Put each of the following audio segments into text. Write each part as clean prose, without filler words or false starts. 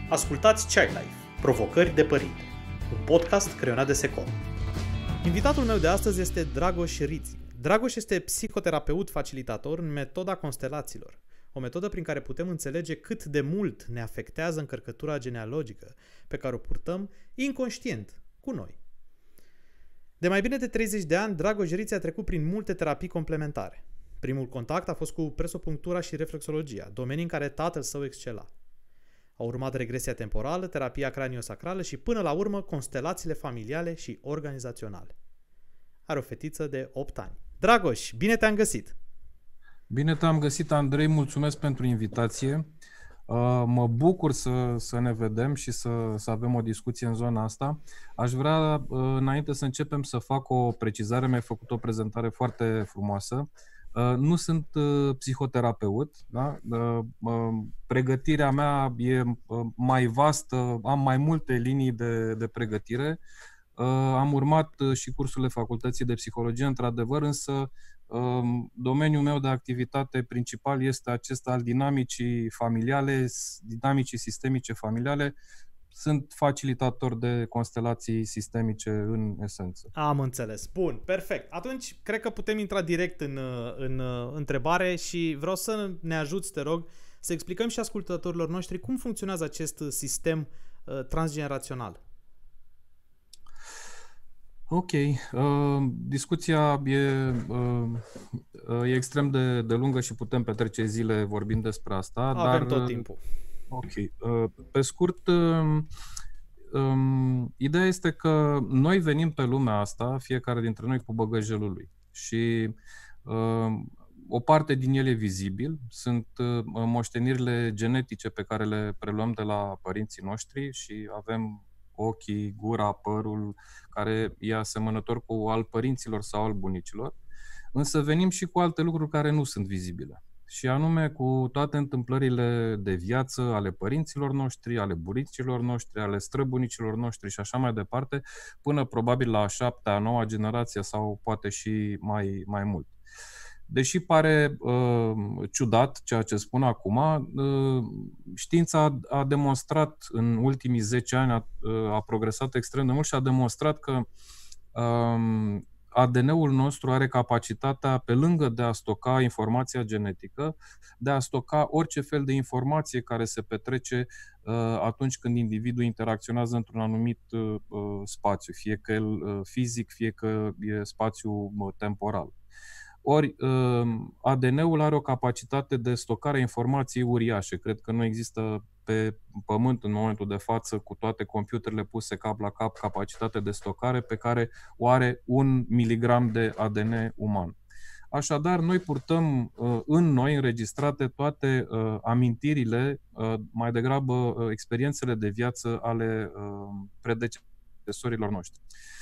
Ascultați Child Life, Provocări de Părinte, un podcast creionat de Secom. Invitatul meu de astăzi este Dragoș Riți. Dragoș este psihoterapeut facilitator în metoda constelațiilor, o metodă prin care putem înțelege cât de mult ne afectează încărcătura genealogică pe care o purtăm inconștient cu noi. De mai bine de 30 de ani, Dragoș Riți a trecut prin multe terapii complementare. Primul contact a fost cu presopunctura și reflexologia, domenii în care tatăl său excela. A urmat regresia temporală, terapia craniosacrală și până la urmă constelațiile familiale și organizaționale. Are o fetiță de 8 ani. Dragoș, bine te-am găsit! Bine te-am găsit, Andrei, mulțumesc pentru invitație. Mă bucur să ne vedem și să avem o discuție în zona asta. Aș vrea, înainte să începem, să fac o precizare. Mi-ai făcut o prezentare foarte frumoasă. Nu sunt psihoterapeut, da? Pregătirea mea e mai vastă, am mai multe linii de pregătire. Am urmat și cursurile facultății de psihologie, într-adevăr, însă domeniul meu de activitate principal este acesta al dinamicii familiale, dinamicii sistemice familiale. Sunt facilitator de constelații sistemice în esență. Am înțeles. Bun, perfect. Atunci, cred că putem intra direct în întrebare și vreau să ne ajuți, te rog, să explicăm și ascultătorilor noștri cum funcționează acest sistem transgenerațional. Ok. Discuția e extrem de lungă și putem petrece zile vorbind despre asta. Avem tot timpul. Ok. Pe scurt, ideea este că noi venim pe lumea asta, fiecare dintre noi cu băgăjelul lui. Și o parte din el e vizibil, sunt moștenirile genetice pe care le preluăm de la părinții noștri și avem ochii, gura, părul, care e asemănător cu al părinților sau al bunicilor, însă venim și cu alte lucruri care nu sunt vizibile. Și anume cu toate întâmplările de viață ale părinților noștri, ale bunicilor noștri, ale străbunicilor noștri și așa mai departe, până probabil la a 7-a, 9-a generație sau poate și mai mult. Deși pare ciudat ceea ce spun acum, știința a demonstrat în ultimii 10 ani, a progresat extrem de mult și a demonstrat că ADN-ul nostru are capacitatea, pe lângă de a stoca informația genetică, de a stoca orice fel de informație care se petrece atunci când individul interacționează într-un anumit spațiu, fie că el fizic, fie că e spațiu temporal. Ori ADN-ul are o capacitate de stocare a informației uriașe. Cred că nu există pe Pământ în momentul de față, cu toate computerele puse cap la cap, capacitate de stocare pe care o are 1 miligram de ADN uman. Așadar, noi purtăm în noi înregistrate toate amintirile, mai degrabă experiențele de viață ale predecesorilor noștri.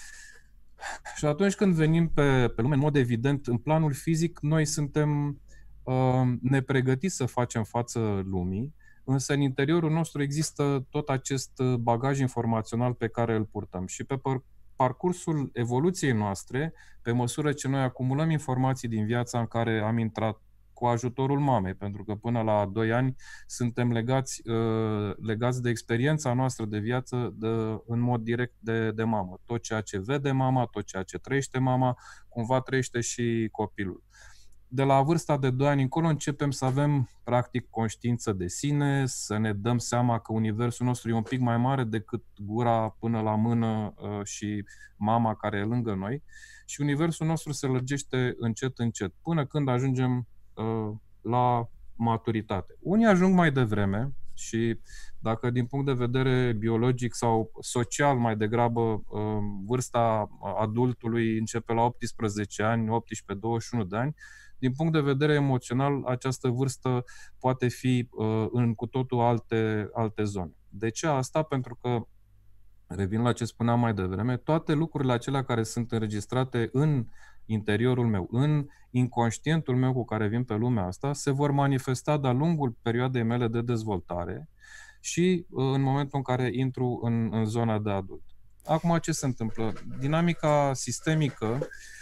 Și atunci când venim pe lume, în mod evident, în planul fizic, noi suntem nepregătiți să facem față lumii, însă în interiorul nostru există tot acest bagaj informațional pe care îl purtăm. Și pe parcursul evoluției noastre, pe măsură ce noi acumulăm informații din viața în care am intrat cu ajutorul mamei, pentru că până la 2 ani suntem legați de experiența noastră de viață în mod direct de mamă. Tot ceea ce vede mama, tot ceea ce trăiește mama, cumva trăiește și copilul. De la vârsta de 2 ani încolo începem să avem practic conștiință de sine, să ne dăm seama că universul nostru e un pic mai mare decât gura până la mână și mama care e lângă noi și universul nostru se lărgește încet, încet, până când ajungem la maturitate. Unii ajung mai devreme și dacă din punct de vedere biologic sau social mai degrabă vârsta adultului începe la 18 ani, 18-21 de ani, din punct de vedere emoțional această vârstă poate fi în cu totul alte zone. De ce asta? Pentru că, revin la ce spuneam mai devreme, toate lucrurile acelea care sunt înregistrate în interiorul meu, în inconștientul meu cu care vin pe lumea asta, se vor manifesta de-a lungul perioadei mele de dezvoltare și în momentul în care intru în zona de adult. Acum, ce se întâmplă? Dinamica sistemică,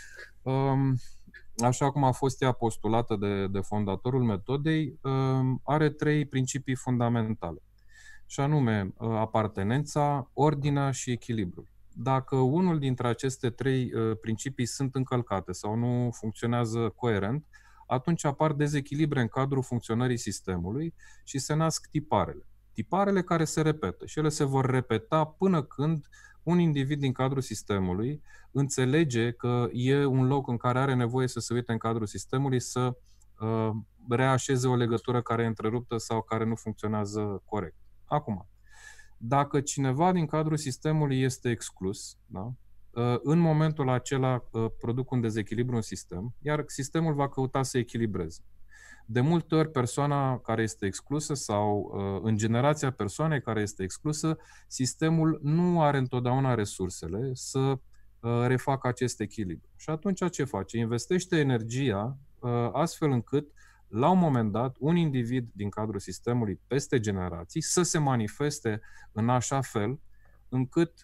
așa cum a fost ea postulată de fondatorul metodei, are 3 principii fundamentale. și anume apartenența, ordinea și echilibrul. Dacă unul dintre aceste trei principii sunt încălcate sau nu funcționează coerent, atunci apar dezechilibre în cadrul funcționării sistemului și se nasc tiparele. Tiparele care se repetă și ele se vor repeta până când un individ din cadrul sistemului înțelege că e un loc în care are nevoie să se uite în cadrul sistemului să reașeze o legătură care e întreruptă sau care nu funcționează corect. Acum, dacă cineva din cadrul sistemului este exclus, da, în momentul acela produc un dezechilibru în sistem, iar sistemul va căuta să echilibreze. De multe ori, persoana care este exclusă sau în generația persoanei care este exclusă, sistemul nu are întotdeauna resursele să refacă acest echilibru. Și atunci ce face? Investește energia astfel încât la un moment dat, un individ din cadrul sistemului peste generații să se manifeste în așa fel încât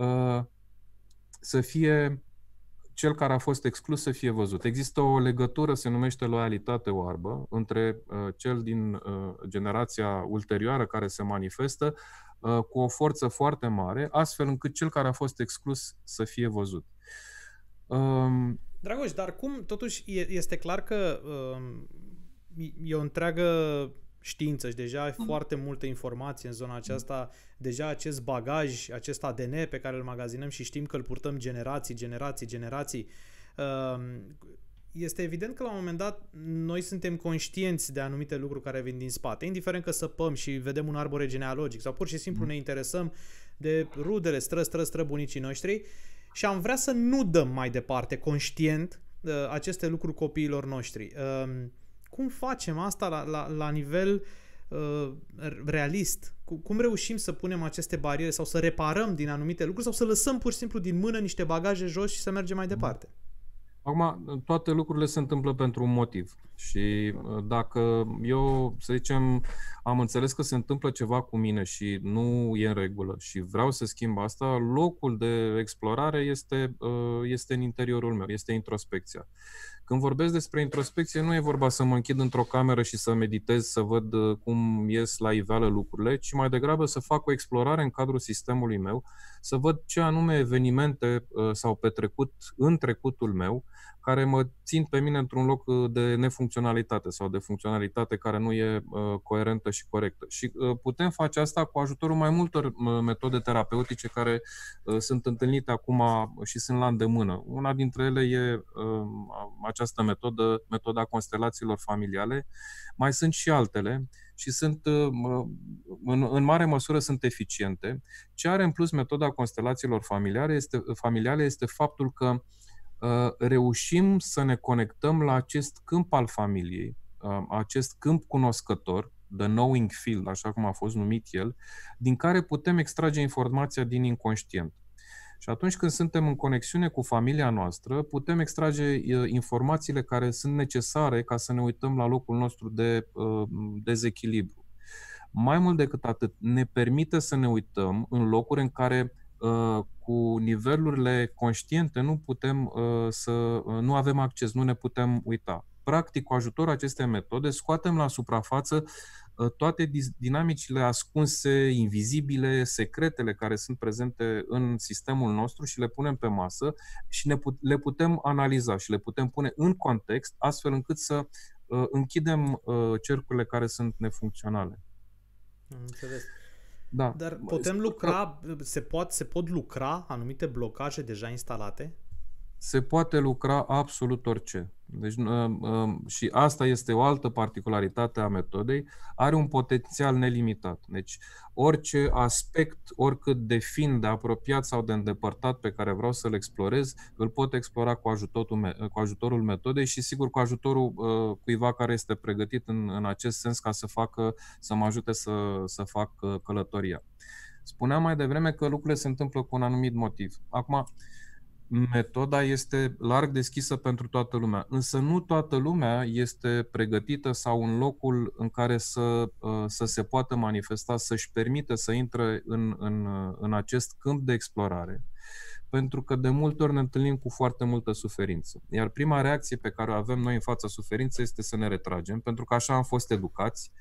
să fie cel care a fost exclus să fie văzut. Există o legătură, se numește loialitate oarbă, între cel din generația ulterioară care se manifestă cu o forță foarte mare, astfel încât cel care a fost exclus să fie văzut. Dragoș, dar cum totuși este clar că e o întreagă știință și deja ai foarte multă informație în zona aceasta, deja acest bagaj, acest ADN pe care îl magazinăm și știm că îl purtăm generații, este evident că la un moment dat noi suntem conștienți de anumite lucruri care vin din spate, indiferent că săpăm și vedem un arbore genealogic sau pur și simplu ne interesăm de rudele străbunicii noștri și am vrea să nu dăm mai departe conștient aceste lucruri copiilor noștri. Cum facem asta la nivel realist? Cum reușim să punem aceste bariere sau să reparăm din anumite lucruri sau să lăsăm pur și simplu din mână niște bagaje jos și să mergem mai departe? Acum, toate lucrurile se întâmplă pentru un motiv. Și dacă eu, să zicem, am înțeles că se întâmplă ceva cu mine și nu e în regulă și vreau să schimb asta, locul de explorare este în interiorul meu, este introspecția. Când vorbesc despre introspecție, nu e vorba să mă închid într-o cameră și să meditez, să văd cum ies la iveală lucrurile, ci mai degrabă să fac o explorare în cadrul sistemului meu, să văd ce anume evenimente s-au petrecut în trecutul meu, care mă țin pe mine într-un loc de nefuncționalitate sau de funcționalitate care nu e coerentă și corectă. Și putem face asta cu ajutorul mai multor metode terapeutice care sunt întâlnite acum și sunt la îndemână. Una dintre ele e această metoda constelațiilor familiale. Mai sunt și altele și sunt, în mare măsură sunt eficiente. Ce are în plus metoda constelațiilor familiale este faptul că reușim să ne conectăm la acest câmp al familiei, acest câmp cunoscător, the knowing field, așa cum a fost numit el, din care putem extrage informația din inconștient. Și atunci când suntem în conexiune cu familia noastră, putem extrage informațiile care sunt necesare ca să ne uităm la locul nostru de dezechilibru. Mai mult decât atât, ne permite să ne uităm în locuri în care cu nivelurile conștiente nu avem acces, nu ne putem uita. Practic, cu ajutorul acestei metode, scoatem la suprafață toate dinamicile ascunse, invizibile, secretele care sunt prezente în sistemul nostru și le punem pe masă și le putem analiza și le putem pune în context, astfel încât să închidem cercurile care sunt nefuncționale. Înțeles. Da. Dar putem lucra, se pot lucra anumite blocaje deja instalate? Se poate lucra absolut orice. Deci, și asta este o altă particularitate a metodei, are un potențial nelimitat. Deci orice aspect, oricât de fin, de apropiat sau de îndepărtat pe care vreau să-l explorez, îl pot explora cu ajutorul metodei și sigur cu ajutorul cuiva care este pregătit în acest sens ca să mă ajute să fac călătoria. Spuneam mai devreme că lucrurile se întâmplă cu un anumit motiv. Acum, metoda este larg deschisă pentru toată lumea, însă nu toată lumea este pregătită sau în locul în care să se poată manifesta, să-și permită să intre în acest câmp de explorare, pentru că de multe ori ne întâlnim cu foarte multă suferință. Iar prima reacție pe care o avem noi în fața suferinței este să ne retragem, pentru că așa am fost educați,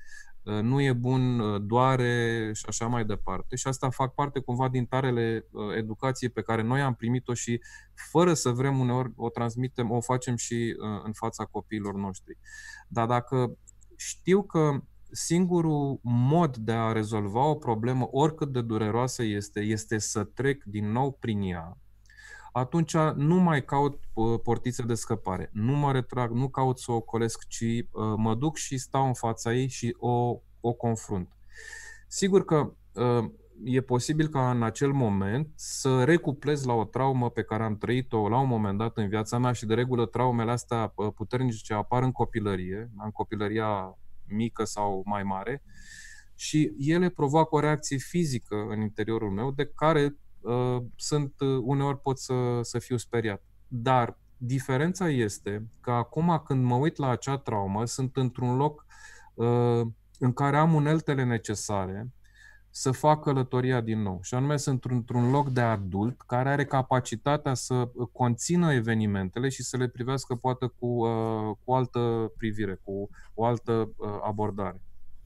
nu e bun, doare și așa mai departe. Și asta fac parte cumva din tarele educației pe care noi am primit-o și fără să vrem uneori o transmitem, o facem și în fața copiilor noștri. Dar dacă știu că singurul mod de a rezolva o problemă, oricât de dureroasă este să trec din nou prin ea, atunci nu mai caut portițe de scăpare, nu mă retrag, nu caut să o ocolesc, ci mă duc și stau în fața ei și o confrunt. Sigur că e posibil ca în acel moment să recuplez la o traumă pe care am trăit-o la un moment dat în viața mea și de regulă traumele astea puternice apar în copilărie, în copilăria mică sau mai mare, și ele provoacă o reacție fizică în interiorul meu de care uneori pot să fiu speriat. Dar diferența este că acum când mă uit la acea traumă, sunt într-un loc în care am uneltele necesare să fac călătoria din nou. Și anume sunt într-un loc de adult care are capacitatea să conțină evenimentele și să le privească poate cu o altă privire, cu o altă abordare.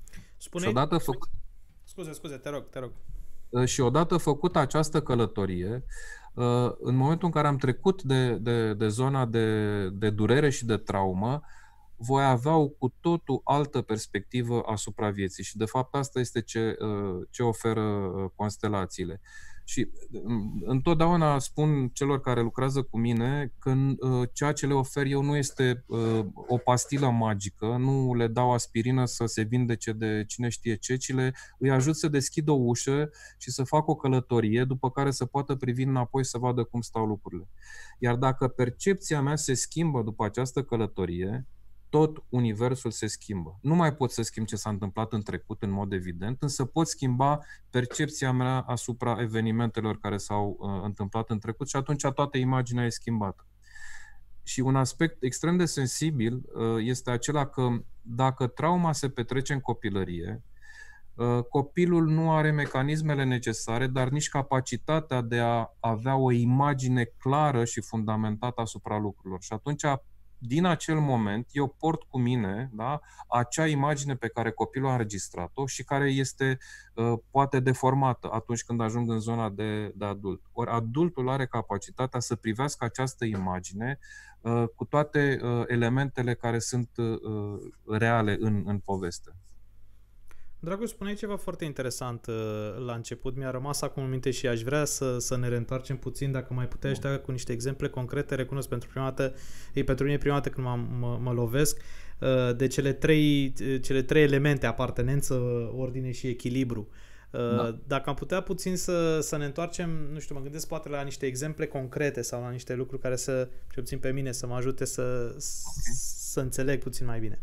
Scuze, te rog. Și odată făcută această călătorie, în momentul în care am trecut de zona de durere și de traumă, voi avea o cu totul altă perspectivă asupra vieții. Și de fapt asta este ce oferă constelațiile. Și întotdeauna spun celor care lucrează cu mine că ceea ce le ofer eu nu este o pastilă magică, nu le dau aspirină să se vindece de cine știe ce, ci îi ajut să deschidă o ușă și să facă o călătorie, după care să poată privi înapoi să vadă cum stau lucrurile. Iar dacă percepția mea se schimbă după această călătorie, tot universul se schimbă. Nu mai pot să schimb ce s-a întâmplat în trecut, în mod evident, însă pot schimba percepția mea asupra evenimentelor care s-au întâmplat în trecut și atunci toată imaginea e schimbată. Și un aspect extrem de sensibil este acela că dacă trauma se petrece în copilărie, copilul nu are mecanismele necesare, dar nici capacitatea de a avea o imagine clară și fundamentată asupra lucrurilor. Și atunci din acel moment, eu port cu mine, da, acea imagine pe care copilul a înregistrat-o și care este poate deformată atunci când ajung în zona de adult. Ori adultul are capacitatea să privească această imagine cu toate elementele care sunt reale în poveste. Dragoș, spuneai ceva foarte interesant la început. Mi-a rămas acum în minte și aș vrea să ne reîntoarcem puțin, dacă mai puteai da cu niște exemple concrete. Recunosc pentru mine prima dată când mă lovesc de cele trei elemente: apartenență, ordine și echilibru. Da. Dacă am putea puțin să ne întoarcem, nu știu, mă gândesc poate la niște exemple concrete sau la niște lucruri care cel puțin pe mine, să mă ajute să înțeleg puțin mai bine.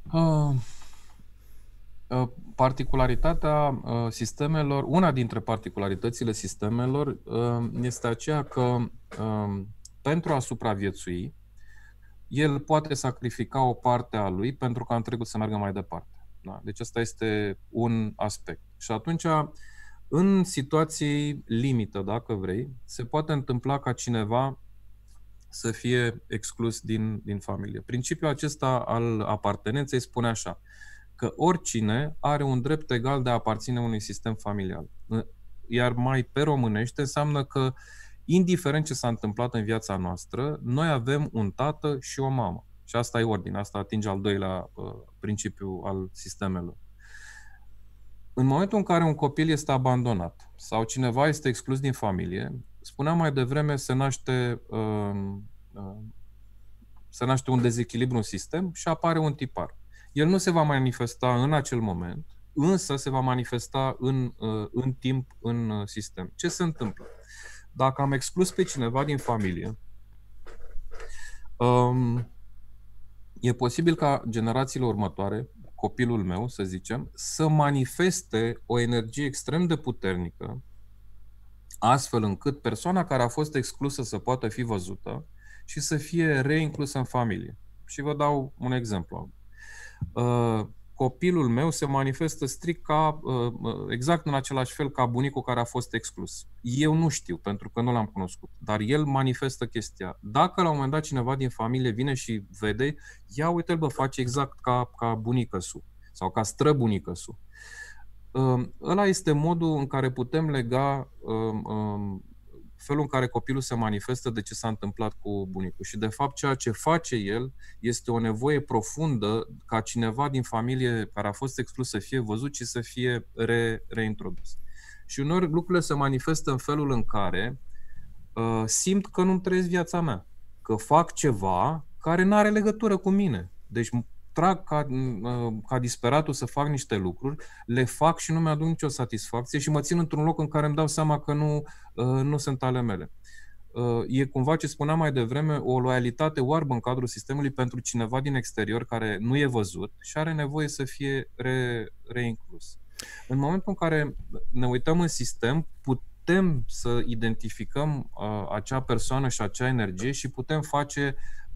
Particularitatea sistemelor, una dintre particularitățile sistemelor este aceea că pentru a supraviețui, el poate sacrifica o parte a lui pentru ca întregul să meargă mai departe. Da? Deci ăsta este un aspect. Și atunci, în situații limită, dacă vrei, se poate întâmpla ca cineva să fie exclus din familie. Principiul acesta al apartenenței spune așa, că oricine are un drept egal de a aparține unui sistem familial. Iar mai pe românește înseamnă că, indiferent ce s-a întâmplat în viața noastră, noi avem un tată și o mamă. Și asta e ordine, asta atinge al doilea principiu al sistemelor. În momentul în care un copil este abandonat sau cineva este exclus din familie, spuneam mai devreme, se naște un dezechilibru în sistem și apare un tipar. El nu se va manifesta în acel moment, însă se va manifesta în timp în sistem. Ce se întâmplă? Dacă am exclus pe cineva din familie, e posibil ca generațiile următoare, copilul meu, să zicem, să manifeste o energie extrem de puternică, astfel încât persoana care a fost exclusă să poată fi văzută și să fie reinclusă în familie. Și vă dau un exemplu. Copilul meu se manifestă strict exact în același fel ca bunicul care a fost exclus. Eu nu știu, pentru că nu l-am cunoscut, dar el manifestă chestia. Dacă la un moment dat cineva din familie vine și vede, ia uite-l, face exact ca bunicăsul. sau ca străbunicăsu. Ăla este modul în care putem lega felul în care copilul se manifestă de ce s-a întâmplat cu bunicul. Și de fapt ceea ce face el este o nevoie profundă ca cineva din familie care a fost exclus să fie văzut și să fie reintrodus. Și uneori lucrurile se manifestă în felul în care simt că nu-mi trăiesc viața mea, că fac ceva care nu are legătură cu mine. Deci trag ca disperatul să fac niște lucruri, le fac și nu mi-aduc nicio satisfacție și mă țin într-un loc în care îmi dau seama că nu sunt ale mele. E cumva ce spuneam mai devreme, o loialitate oarbă în cadrul sistemului pentru cineva din exterior care nu e văzut și are nevoie să fie reinclus. În momentul în care ne uităm în sistem, putem să identificăm acea persoană și acea energie și putem face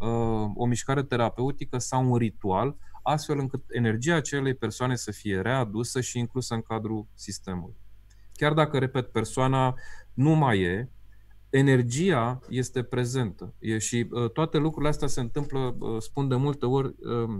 o mișcare terapeutică sau un ritual, astfel încât energia acelei persoane să fie readusă și inclusă în cadrul sistemului. Chiar dacă, repet, persoana nu mai e, energia este prezentă. Și toate lucrurile astea se întâmplă, spun de multe ori,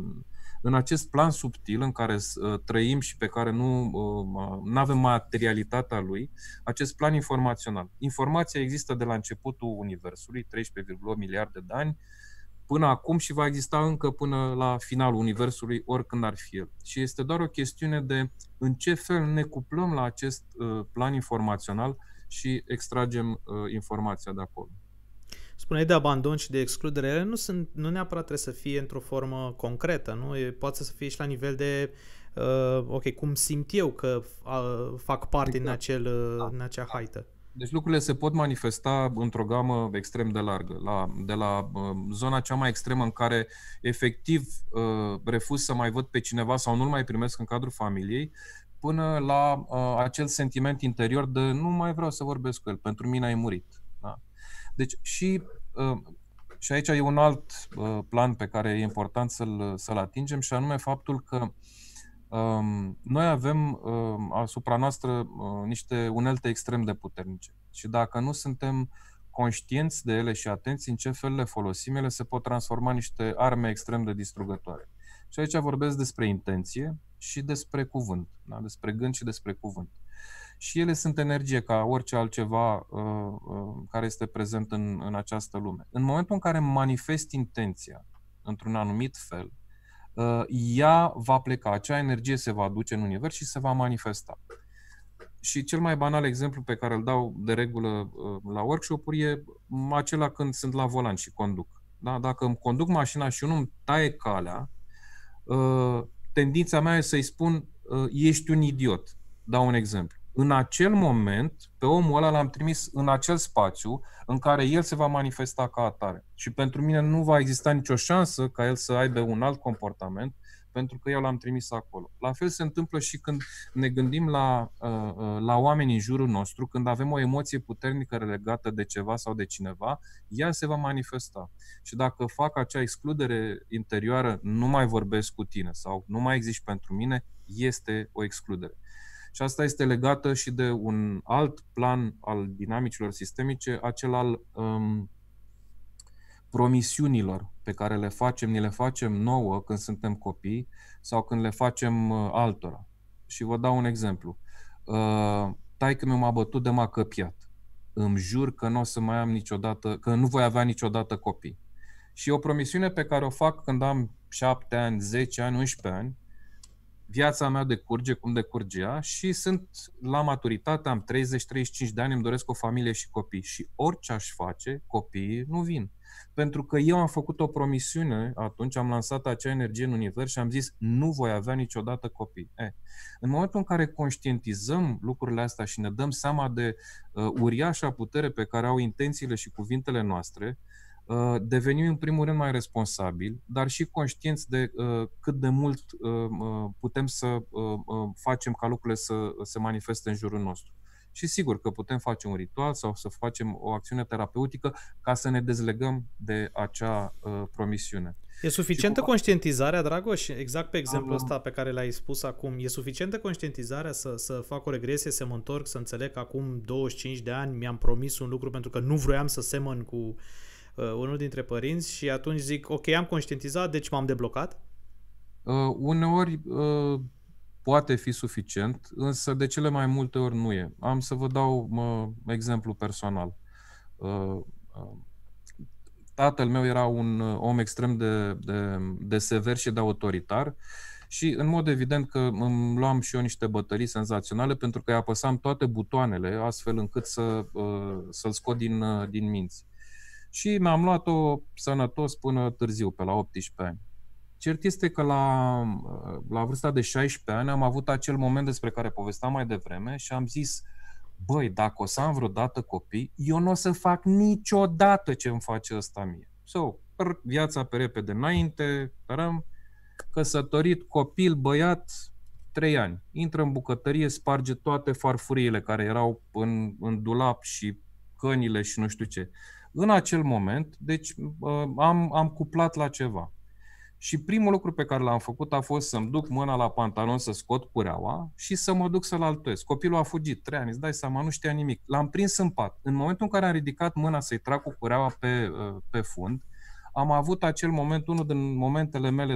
în acest plan subtil în care trăim și pe care nu avem materialitatea lui, acest plan informațional. Informația există de la începutul Universului, 13,8 miliarde de ani, până acum și va exista încă până la finalul Universului, oricând ar fi el. Și este doar o chestiune de în ce fel ne cuplăm la acest plan informațional și extragem informația de acolo. Spuneai de abandon și de excludere, ele nu neapărat trebuie să fie într-o formă concretă, nu? Poate să fie și la nivel de cum simt eu că fac parte în acea haită. Deci lucrurile se pot manifesta într-o gamă extrem de largă, de la zona cea mai extremă în care efectiv refuz să mai văd pe cineva sau nu-l mai primesc în cadrul familiei, până la acel sentiment interior de nu mai vreau să vorbesc cu el, pentru mine ai murit. Da? Deci și aici e un alt plan pe care e important să-l atingem, și anume faptul că noi avem asupra noastră niște unelte extrem de puternice și dacă nu suntem conștienți de ele și atenți în ce fel le folosim, ele se pot transforma în niște arme extrem de distrugătoare. Și aici vorbesc despre intenție și despre cuvânt, da? Despre gând și despre cuvânt. Și ele sunt energie ca orice altceva care este prezent în această lume. În momentul în care manifest intenția într-un anumit fel, ea va pleca, acea energie se va duce în univers și se va manifesta. Și cel mai banal exemplu pe care îl dau de regulă la workshop-uri e acela când sunt la volan și conduc. Da? Dacă îmi conduc mașina și unul îmi taie calea, tendința mea e să-i spun ești un idiot. Dau un exemplu. În acel moment, pe omul ăla l-am trimis în acel spațiu în care el se va manifesta ca atare. Și pentru mine nu va exista nicio șansă ca el să aibă un alt comportament, pentru că eu l-am trimis acolo. La fel se întâmplă și când ne gândim la oameni în jurul nostru, când avem o emoție puternică legată de ceva sau de cineva, ea se va manifesta. Și dacă fac acea excludere interioară, nu mai vorbesc cu tine sau nu mai existi pentru mine, este o excludere. Și asta este legată și de un alt plan al dinamicilor sistemice, acel al promisiunilor pe care ni le facem nouă când suntem copii sau când le facem altora. Și vă dau un exemplu. Taică-miu m-a bătut de m-a căpiat. Îmi jur că nu o să mai am niciodată, că nu voi avea niciodată copii. Și e o promisiune pe care o fac când am 7 ani, 10 ani, 11 ani. Viața mea decurge cum decurge ea și sunt la maturitate, am 30-35 de ani, îmi doresc o familie și copii. Și orice aș face, copiii nu vin. Pentru că eu am făcut o promisiune, atunci am lansat acea energie în univers și am zis nu voi avea niciodată copii. În momentul în care conștientizăm lucrurile astea și ne dăm seama de uriașa putere pe care au intențiile și cuvintele noastre, devenim în primul rând mai responsabili, dar și conștienți de cât de mult putem să facem ca lucrurile să se manifeste în jurul nostru. Și sigur că putem face un ritual sau să facem o acțiune terapeutică ca să ne dezlegăm de acea promisiune. E suficientă conștientizarea, Dragoș? Exact pe exemplul ăsta pe care l-ai spus acum. E suficientă conștientizarea să fac o regresie, să mă întorc, să înțeleg că acum 25 de ani mi-am promis un lucru pentru că nu vroiam să semăn cu unul dintre părinți și atunci zic, ok, am conștientizat, deci m-am deblocat? Uneori poate fi suficient, însă de cele mai multe ori nu e. Am să vă dau exemplu personal. Tatăl meu era un om extrem de sever și de autoritar și în mod evident că îmi luam și eu niște bătălii senzaționale pentru că îi apăsam toate butoanele astfel încât să-l scot din minți. Și mi-am luat-o sănătos până târziu, pe la 18 ani. Cert este că la vârsta de 16 ani am avut acel moment despre care povesteam mai devreme și am zis: băi, dacă o să am vreodată copii, eu nu o să fac niciodată ce îmi face ăsta mie. Viața pe repede înainte, căsătorit, copil, băiat, 3 ani. Intră în bucătărie, sparge toate farfuriile care erau în dulap și cănile și nu știu ce. În acel moment, deci am cuplat la ceva. Și primul lucru pe care l-am făcut a fost să-mi duc mâna la pantalon să scot cureaua și să mă duc să-l altuiesc. Copilul a fugit 3 ani, îți dai seama, nu știa nimic. L-am prins în pat. În momentul în care am ridicat mâna să-i trag cu cureaua pe fund, am avut acel moment, unul din momentele mele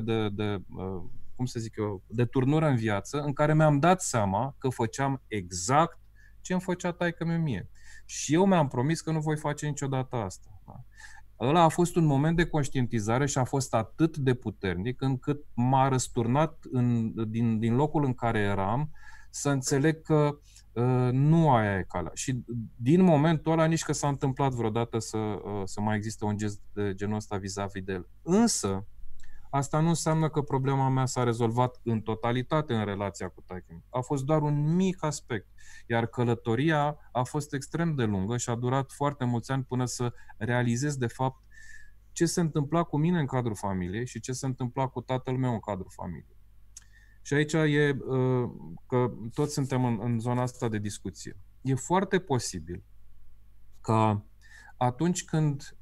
de turnură în viață, în care mi-am dat seama că făceam exact ce îmi făcea taică-miu mie. Și eu mi-am promis că nu voi face niciodată asta. Da? Ăla a fost un moment de conștientizare și a fost atât de puternic încât m-a răsturnat din locul în care eram să înțeleg că nu aia e calea. Și din momentul ăla nici că s-a întâmplat vreodată să mai existe un gest de genul ăsta vis-a-vis de el. Însă, asta nu înseamnă că problema mea s-a rezolvat în totalitate în relația cu taică-miu. A fost doar un mic aspect. Iar călătoria a fost extrem de lungă și a durat foarte mulți ani până să realizez de fapt ce se întâmpla cu mine în cadrul familiei și ce se întâmpla cu tatăl meu în cadrul familiei. Și aici e că toți suntem în zona asta de discuție. E foarte posibil că atunci când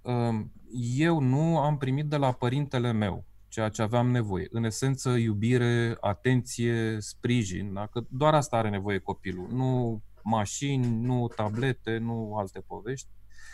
eu nu am primit de la părintele meu ceea ce aveam nevoie, în esență iubire, atenție, sprijin, da? Că doar asta are nevoie copilul, nu mașini, nu tablete, nu alte povești.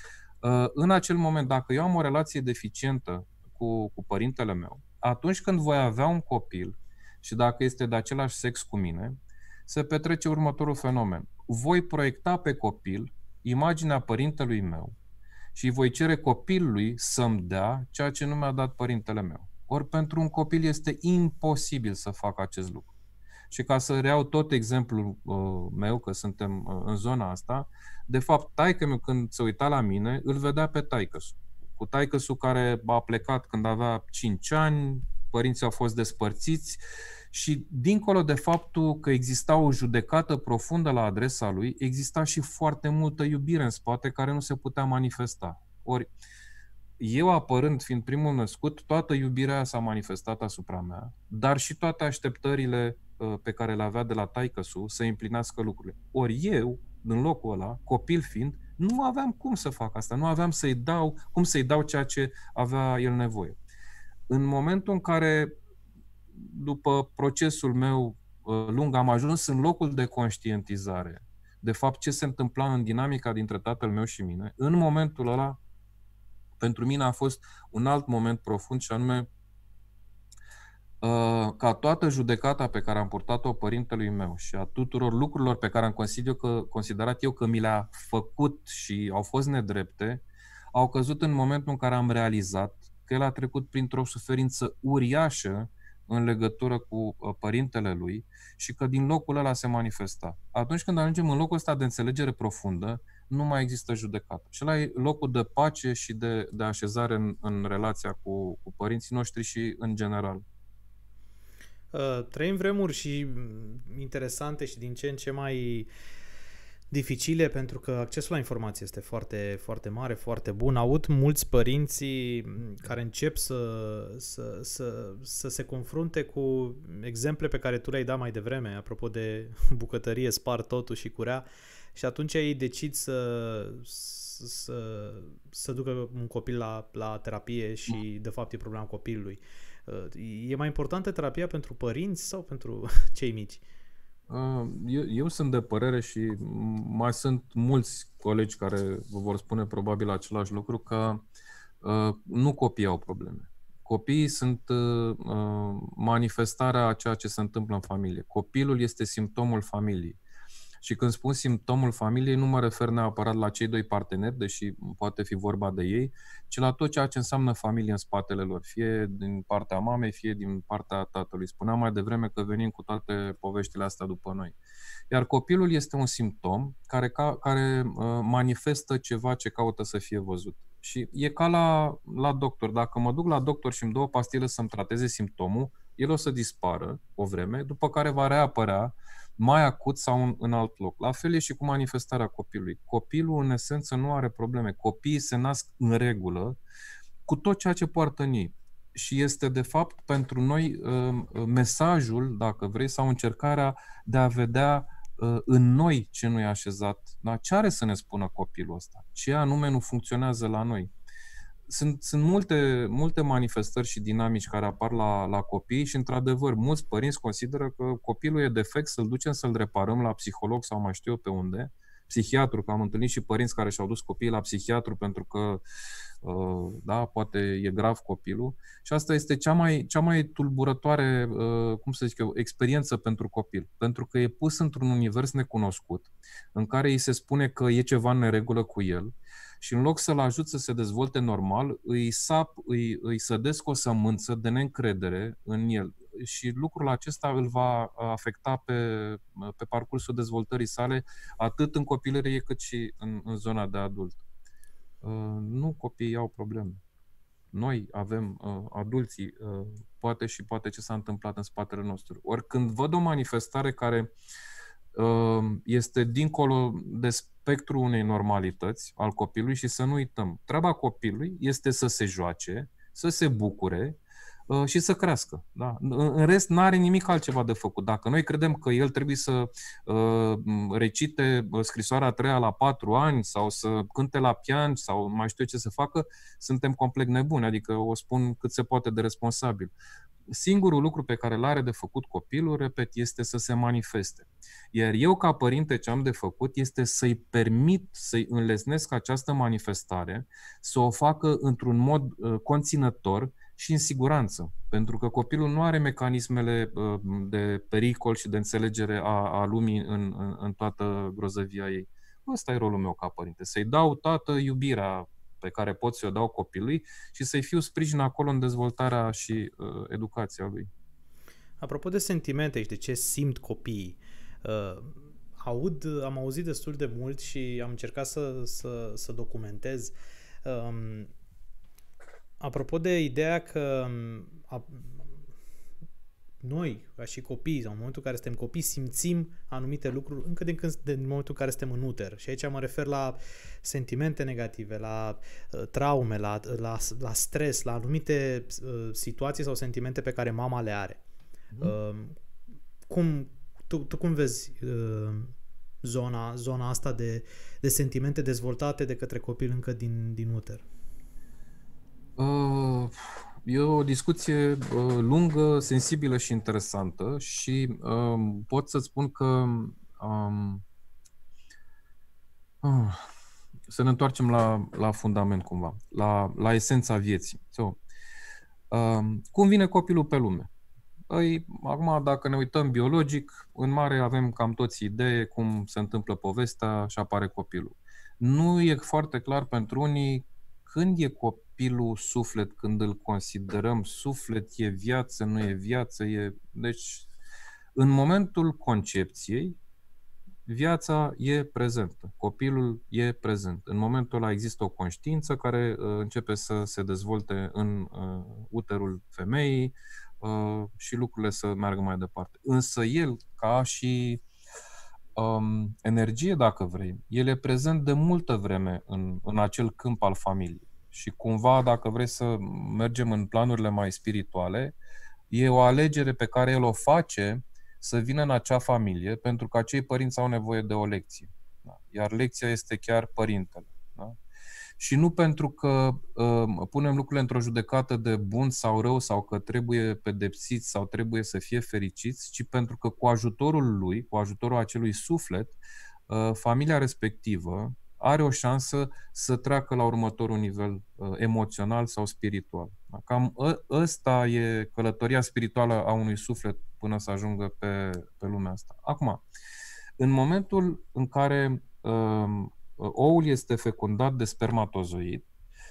În acel moment, dacă eu am o relație deficientă cu părintele meu, atunci când voi avea un copil și dacă este de același sex cu mine, se petrece următorul fenomen. Voi proiecta pe copil imaginea părintelui meu și voi cere copilului să-mi dea ceea ce nu mi-a dat părintele meu. Ori pentru un copil este imposibil să facă acest lucru. Și ca să reiau tot exemplul meu, că suntem în zona asta, de fapt, taică-miu când se uita la mine, îl vedea pe taică-su. Cu taică-su care a plecat când avea 5 ani, părinții au fost despărțiți și dincolo de faptul că exista o judecată profundă la adresa lui, exista și foarte multă iubire în spate care nu se putea manifesta. Ori eu apărând, fiind primul născut, toată iubirea aia s-a manifestat asupra mea, dar și toate așteptările pe care le avea de la taică-su să împlinească lucrurile. Ori eu, în locul ăla, copil fiind, nu aveam cum să fac asta, nu aveam cum să-i dau ceea ce avea el nevoie. În momentul în care, după procesul meu lung, am ajuns în locul de conștientizare, de fapt ce se întâmpla în dinamica dintre tatăl meu și mine, în momentul ăla, pentru mine a fost un alt moment profund și anume ca toată judecata pe care am purtat-o părintelui meu și a tuturor lucrurilor pe care am considerat eu că mi le-a făcut și au fost nedrepte, au căzut în momentul în care am realizat că el a trecut printr-o suferință uriașă în legătură cu părintele lui și că din locul ăla se manifesta. Atunci când ajungem în locul ăsta de înțelegere profundă, nu mai există judecată. Și ăla e locul de pace și de așezare în relația cu părinții noștri și în general. Trăim vremuri și interesante și din ce în ce mai dificile, pentru că accesul la informație este foarte, foarte mare, foarte bun. Aud mulți părinți care încep să se confrunte cu exemple pe care tu le-ai dat mai devreme, apropo de bucătărie, spar totul și curea, și atunci ei decid să ducă un copil la terapie și de fapt e problema copilului. E mai importantă terapia pentru părinți sau pentru cei mici? Eu sunt de părere și mai sunt mulți colegi care vă vor spune probabil același lucru, că nu copiii au probleme. Copiii sunt manifestarea a ceea ce se întâmplă în familie. Copilul este simptomul familiei. Și când spun simptomul familiei, nu mă refer neapărat la cei doi parteneri, deși poate fi vorba de ei, ci la tot ceea ce înseamnă familie în spatele lor, fie din partea mamei, fie din partea tatălui. Spuneam mai devreme că venim cu toate poveștile astea după noi. Iar copilul este un simptom care manifestă ceva ce caută să fie văzut. Și e ca la doctor. Dacă mă duc la doctor și îmi dă o pastilă să-mi trateze simptomul, el o să dispară o vreme, după care va reapărea mai acut sau în alt loc. La fel e și cu manifestarea copilului. Copilul, în esență, nu are probleme. Copiii se nasc în regulă cu tot ceea ce poartă în ei. Și este, de fapt, pentru noi mesajul, dacă vrei, sau încercarea de a vedea în noi ce nu e așezat. Da? Ce are să ne spună copilul ăsta? Ce anume nu funcționează la noi? Sunt multe manifestări și dinamici care apar la copii și, într-adevăr, mulți părinți consideră că copilul e defect, să-l ducem să-l reparăm la psiholog sau mai știu eu pe unde, psihiatru, că am întâlnit și părinți care și-au dus copiii la psihiatru pentru că da, poate e grav copilul. Și asta este cea mai tulburătoare, cum să zic eu, experiență pentru copil. Pentru că e pus într-un univers necunoscut, în care îi se spune că e ceva în neregulă cu el, și în loc să-l ajut să se dezvolte normal, îi sădesc o sămânță de neîncredere în el. Și lucrul acesta îl va afecta pe parcursul dezvoltării sale, atât în copilărie cât și în zona de adult. Nu copiii au probleme. Noi avem, adulții, poate ce s-a întâmplat în spatele nostru. Ori când văd o manifestare care este dincolo de spectrul unei normalități al copilului, și să nu uităm, treaba copilului este să se joace, să se bucure și să crească. Da? În rest, n-are nimic altceva de făcut. Dacă noi credem că el trebuie să recite scrisoarea a treia la 4 ani sau să cânte la pian sau mai știu ce să facă, suntem complet nebuni. Adică o spun cât se poate de responsabil. Singurul lucru pe care l-are de făcut copilul, repet, este să se manifeste. Iar eu, ca părinte, ce am de făcut este să-i permit, să-i înlesnesc această manifestare, să o facă într-un mod conținător și în siguranță. Pentru că copilul nu are mecanismele de pericol și de înțelegere a lumii în toată grozăvia ei. Ăsta e rolul meu ca părinte. Să-i dau toată iubirea pe care pot să o dau copilului și să-i fiu sprijin acolo în dezvoltarea și educația lui. Apropo de sentimente și de ce simt copiii, am auzit destul de mult și am încercat să documentez. Apropo de ideea că noi, ca și copii, sau în momentul în care suntem copii, simțim anumite lucruri încă din momentul în care suntem în uter. Și aici mă refer la sentimente negative, la traume, la stres, la anumite situații sau sentimente pe care mama le are. Tu cum vezi zona asta de sentimente dezvoltate de către copil încă din uter? E o discuție lungă, sensibilă și interesantă și pot să spun că să ne întoarcem la fundament cumva, la esența vieții. Cum vine copilul pe lume? Acum, dacă ne uităm biologic, în mare avem cam toți idee cum se întâmplă povestea și apare copilul. Nu e foarte clar pentru unii când e copilul suflet, când îl considerăm suflet, e viață, nu e viață. Deci, în momentul concepției, viața e prezentă, copilul e prezent. În momentul ăla există o conștiință care începe să se dezvolte în uterul femeii și lucrurile să meargă mai departe. Însă el, ca și energie, dacă vrei, el e prezent de multă vreme în acel câmp al familiei. Și cumva, dacă vrei să mergem în planurile mai spirituale, e o alegere pe care el o face să vină în acea familie, pentru că acei părinți au nevoie de o lecție. Da? Iar lecția este chiar părintele. Da? Și nu pentru că punem lucrurile într-o judecată de bun sau rău, sau că trebuie pedepsiți sau trebuie să fie fericiți, ci pentru că cu ajutorul lui, cu ajutorul acelui suflet, familia respectivă are o șansă să treacă la următorul nivel emoțional sau spiritual. Cam ăsta e călătoria spirituală a unui suflet până să ajungă pe lumea asta. Acum, în momentul în care oul este fecundat de spermatozoid,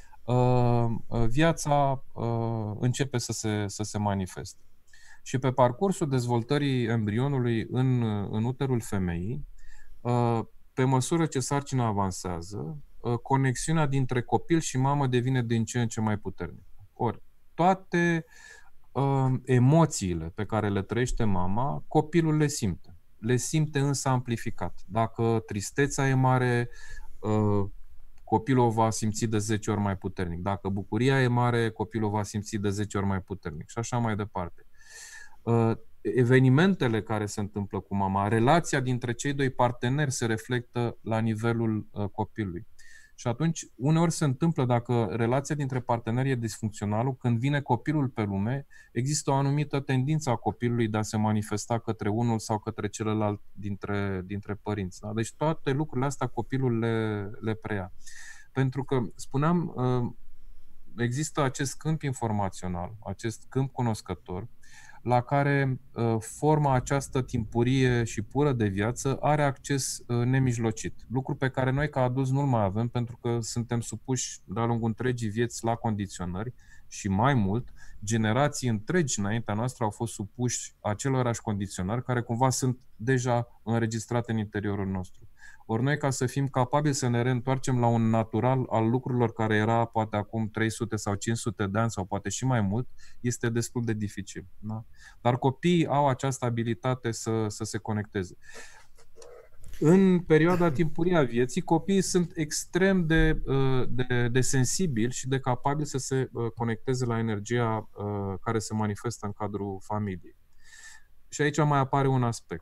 viața începe să se manifeste. Și pe parcursul dezvoltării embrionului în uterul femeii, pe măsură ce sarcina avansează, conexiunea dintre copil și mamă devine din ce în ce mai puternică. Ori, toate emoțiile pe care le trăiește mama, copilul le simte. Le simte însă amplificat. Dacă tristețea e mare, copilul o va simți de 10 ori mai puternic. Dacă bucuria e mare, copilul o va simți de 10 ori mai puternic. Și așa mai departe. Evenimentele care se întâmplă cu mama, relația dintre cei doi parteneri se reflectă la nivelul copilului. Și atunci, uneori se întâmplă, dacă relația dintre parteneri e disfuncțională, când vine copilul pe lume, există o anumită tendință a copilului de a se manifesta către unul sau către celălalt dintre părinți. Da? Deci toate lucrurile astea copilul le preia. Pentru că, spuneam, există acest câmp informațional, acest câmp cunoscător, la care forma această timpurie și pură de viață are acces nemijlocit. Lucru pe care noi ca adulți nu-l mai avem, pentru că suntem supuși de-a lungul întregii vieți la condiționări și mai mult, generații întregi înaintea noastră au fost supuși acelorași condiționări care cumva sunt deja înregistrate în interiorul nostru. Ori noi, ca să fim capabili să ne reîntoarcem la un natural al lucrurilor care era poate acum 300 sau 500 de ani sau poate și mai mult, este destul de dificil. Da? Dar copiii au această abilitate să se conecteze. În perioada timpurie a vieții, copiii sunt extrem de sensibili și de capabili să se conecteze la energia care se manifestă în cadrul familiei. Și aici mai apare un aspect.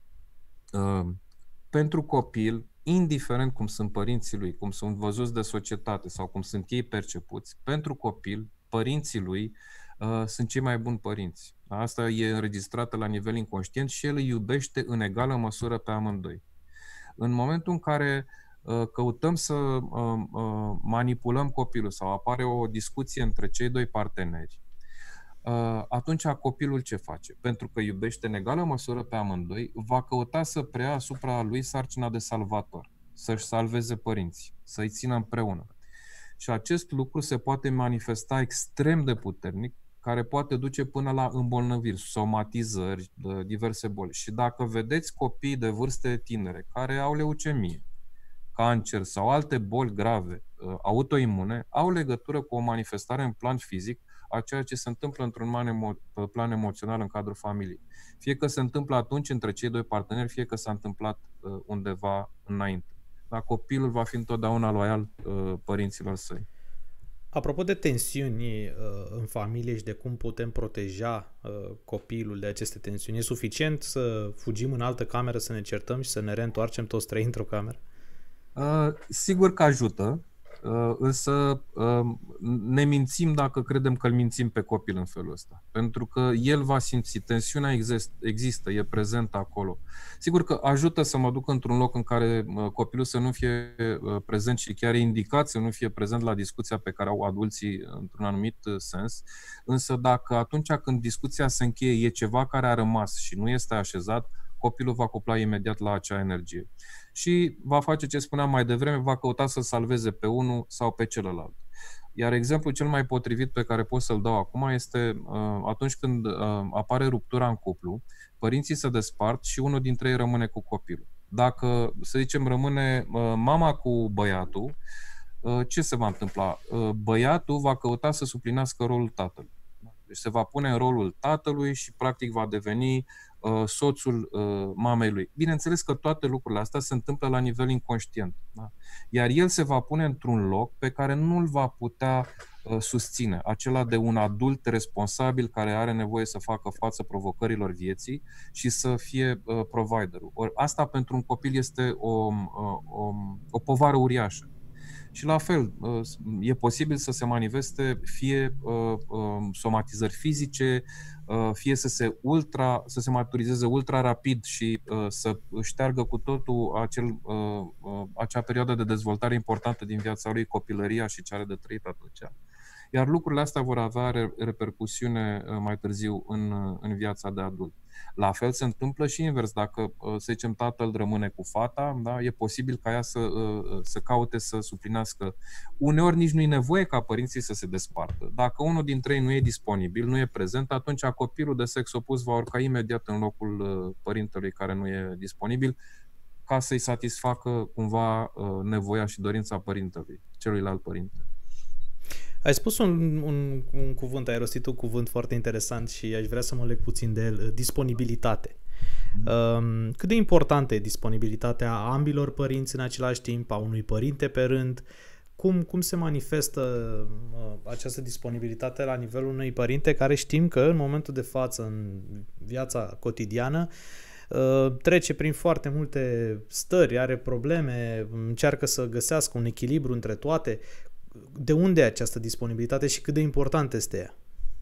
Pentru copil, indiferent cum sunt părinții lui, cum sunt văzuți de societate sau cum sunt ei percepuți, pentru copil, părinții lui sunt cei mai buni părinți. Asta e înregistrată la nivel inconștient și el îi iubește în egală măsură pe amândoi. În momentul în care căutăm să manipulăm copilul sau apare o discuție între cei doi parteneri, atunci copilul ce face? Pentru că iubește în egală măsură pe amândoi, va căuta să preia asupra lui sarcina de salvator, să-și salveze părinții, să-i țină împreună. Și acest lucru se poate manifesta extrem de puternic, care poate duce până la îmbolnăviri, somatizări, diverse boli. Și dacă vedeți copii de vârste tinere care au leucemie, cancer sau alte boli grave, autoimune, au legătură cu o manifestare în plan fizic a ceea ce se întâmplă într-un plan emoțional în cadrul familiei. Fie că se întâmplă atunci între cei doi parteneri, fie că s-a întâmplat undeva înainte. Dar copilul va fi întotdeauna loial părinților săi. Apropo de tensiuni în familie și de cum putem proteja copilul de aceste tensiuni, e suficient să fugim în altă cameră, să ne certăm și să ne reîntoarcem toți trei într-o cameră? Sigur că ajută, însă ne mințim dacă credem că îl mințim pe copil în felul ăsta. Pentru că el va simți, tensiunea există, e prezentă acolo. Sigur că ajută să mă duc într-un loc în care copilul să nu fie prezent și chiar e indicat să nu fie prezent la discuția pe care au adulții într-un anumit sens, însă dacă atunci când discuția se încheie e ceva care a rămas și nu este așezat, copilul va cupla imediat la acea energie. Și va face ce spuneam mai devreme, va căuta să salveze pe unul sau pe celălalt. Iar exemplul cel mai potrivit pe care pot să-l dau acum este atunci când apare ruptura în cuplu, părinții se despart și unul dintre ei rămâne cu copilul. Dacă, să zicem, rămâne mama cu băiatul, ce se va întâmpla? Băiatul va căuta să suplinească rolul tatălui. Deci se va pune în rolul tatălui și practic va deveni soțul mamei lui. Bineînțeles că toate lucrurile astea se întâmplă la nivel inconștient. Da? Iar el se va pune într-un loc pe care nu îl va putea susține, acela de un adult responsabil care are nevoie să facă față provocărilor vieții și să fie providerul. Or, asta pentru un copil este o povară uriașă. Și la fel, e posibil să se manifeste fie somatizări fizice, fie să se maturizeze ultra rapid și să șteargă cu totul acea perioadă de dezvoltare importantă din viața lui, copilăria și ce are de trăit atunci. Iar lucrurile astea vor avea repercusiune mai târziu în viața de adult. La fel se întâmplă și invers. Dacă, să zicem, tatăl rămâne cu fata, da, e posibil ca ea să caute să suplinească. Uneori nici nu e nevoie ca părinții să se despartă. Dacă unul dintre ei nu e disponibil, nu e prezent, atunci copilul de sex opus va urca imediat în locul părintelui care nu e disponibil, ca să-i satisfacă cumva nevoia și dorința părintelui, celuilalt părinte. Ai spus un cuvânt, ai rostit un cuvânt foarte interesant și aș vrea să mă leg puțin de el, disponibilitate. Cât de importantă e disponibilitatea ambilor părinți în același timp, a unui părinte pe rând? Cum se manifestă această disponibilitate la nivelul unui părinte care știm că în momentul de față, în viața cotidiană, trece prin foarte multe stări, are probleme, încearcă să găsească un echilibru între toate. De unde e această disponibilitate și cât de importantă este ea?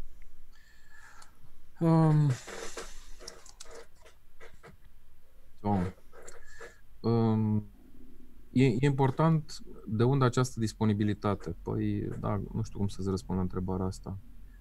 E important de unde această disponibilitate. Păi, da, nu știu cum să-ți răspund la întrebarea asta.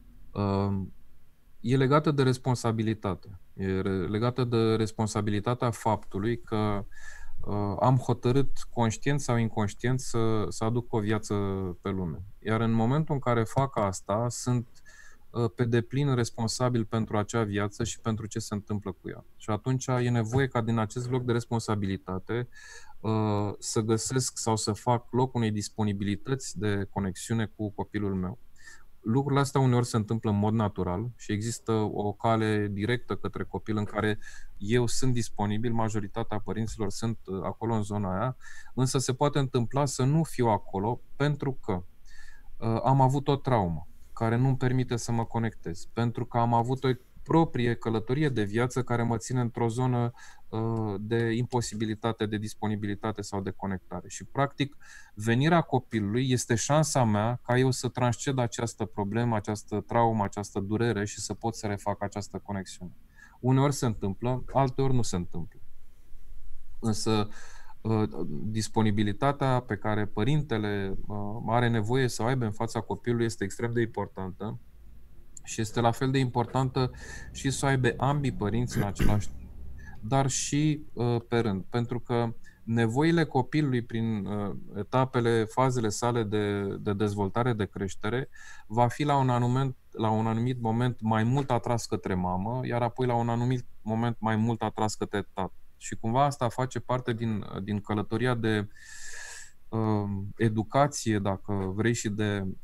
E legată de responsabilitate. E legată de responsabilitatea faptului că am hotărât, conștient sau inconștient, să aduc o viață pe lume. Iar în momentul în care fac asta, sunt pe deplin responsabil pentru acea viață și pentru ce se întâmplă cu ea. Și atunci e nevoie ca din acest loc de responsabilitate să găsesc sau să fac loc unei disponibilități de conexiune cu copilul meu. Lucrurile astea uneori se întâmplă în mod natural și există o cale directă către copil în care eu sunt disponibil, majoritatea părinților sunt acolo în zona aia, însă se poate întâmpla să nu fiu acolo pentru că am avut o traumă care nu îmi permite să mă conectez, pentru că am avut o proprie călătorie de viață care mă ține într-o zonă de imposibilitate, de disponibilitate sau de conectare. Și, practic, venirea copilului este șansa mea ca eu să transced această problemă, această traumă, această durere și să pot să refac această conexiune. Uneori se întâmplă, alteori nu se întâmplă. Însă, disponibilitatea pe care părintele are nevoie să o aibă în fața copilului este extrem de importantă și este la fel de importantă și să o aibă ambii părinți în același timp, dar și pe rând, pentru că nevoile copilului prin etapele, fazele sale de dezvoltare, de creștere, va fi la un anumit moment mai mult atras către mamă, iar apoi la un anumit moment mai mult atras către tată. Și cumva asta face parte din călătoria de educație, dacă vrei, și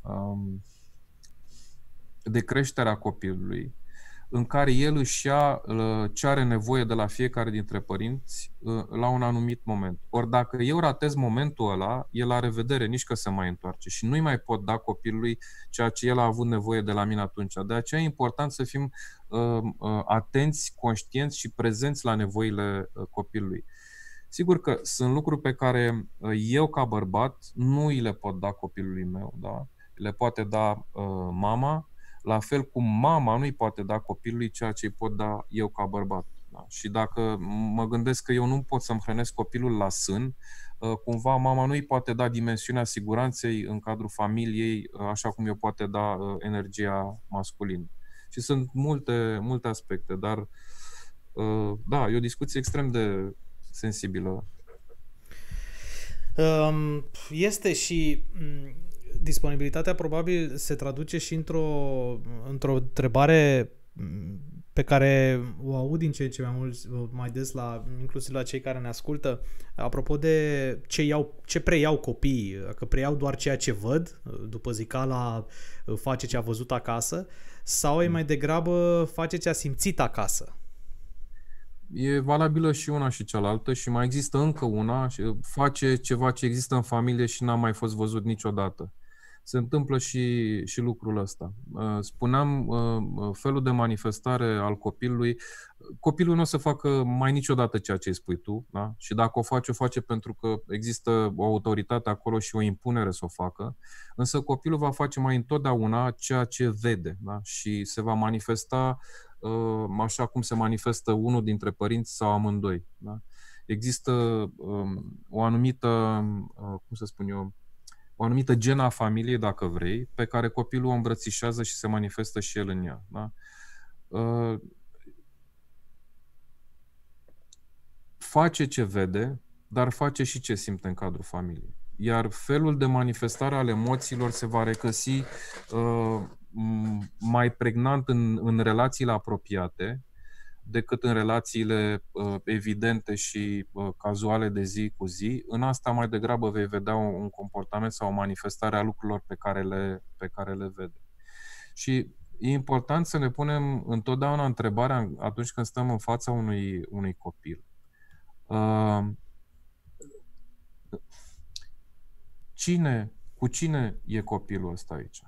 de creșterea copilului, în care el își ia ce are nevoie de la fiecare dintre părinți la un anumit moment. Ori dacă eu ratez momentul ăla, el la revedere, nici că se mai întoarce și nu-i mai pot da copilului ceea ce el a avut nevoie de la mine atunci. De aceea e important să fim atenți, conștienți și prezenți la nevoile copilului. Sigur că sunt lucruri pe care eu, ca bărbat, nu îi le pot da copilului meu, da? Le poate da mama, la fel cum mama nu îi poate da copilului ceea ce îi pot da eu ca bărbat. Da? Și dacă mă gândesc că eu nu pot să-mi hrănesc copilul la sân, cumva mama nu îi poate da dimensiunea siguranței în cadrul familiei, așa cum eu poate da energia masculină. Și sunt multe aspecte, dar da, e o discuție extrem de sensibilă. Este și disponibilitatea probabil se traduce și într-o întrebare pe care o aud din ce în ce mai mult, mai des, inclusiv la cei care ne ascultă, apropo de ce preiau copiii, că preiau doar ceea ce văd, după zicala face ce a văzut acasă, sau e mai degrabă face ce a simțit acasă. E valabilă și una și cealaltă și mai există încă una, face ceva ce există în familie și n-a mai fost văzut niciodată. Se întâmplă și lucrul ăsta. Spuneam, felul de manifestare al copilului, copilul nu o să facă mai niciodată ceea ce îi spui tu, da? Și dacă o face pentru că există o autoritate acolo și o impunere să o facă, însă copilul va face mai întotdeauna ceea ce vede, da? Și se va manifesta așa cum se manifestă unul dintre părinți sau amândoi. Da? Există o anumită, cum să spun eu, o anumită genă a familiei, dacă vrei, pe care copilul o îmbrățișează și se manifestă și el în ea. Da? Face ce vede, dar face și ce simte în cadrul familiei. Iar felul de manifestare al emoțiilor se va regăsi mai pregnant în relațiile apropiate decât în relațiile evidente și cazuale de zi cu zi. În asta mai degrabă vei vedea un comportament sau o manifestare a lucrurilor pe care le vede. Și e important să ne punem întotdeauna întrebarea atunci când stăm în fața unui copil. Cu cine e copilul ăsta aici?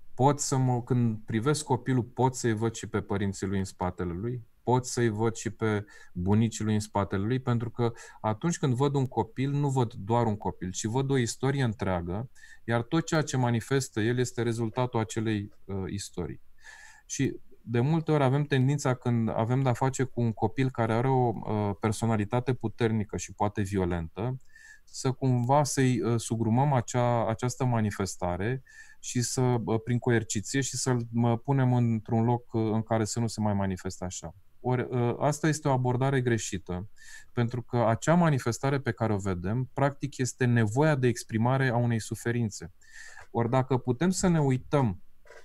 Când privesc copilul, pot să-i văd și pe părinții lui în spatele lui? Pot să-i văd și pe bunicii lui în spatele lui? Pentru că atunci când văd un copil, nu văd doar un copil, ci văd o istorie întreagă, iar tot ceea ce manifestă el este rezultatul acelei istorii. Și de multe ori avem tendința, când avem de-a face cu un copil care are o personalitate puternică și poate violentă, să cumva să-i sugrumăm această manifestare și prin coerciție și să-l punem într-un loc în care să nu se mai manifeste așa. Ori asta este o abordare greșită, pentru că acea manifestare pe care o vedem, practic este nevoia de exprimare a unei suferințe. Ori dacă putem să ne uităm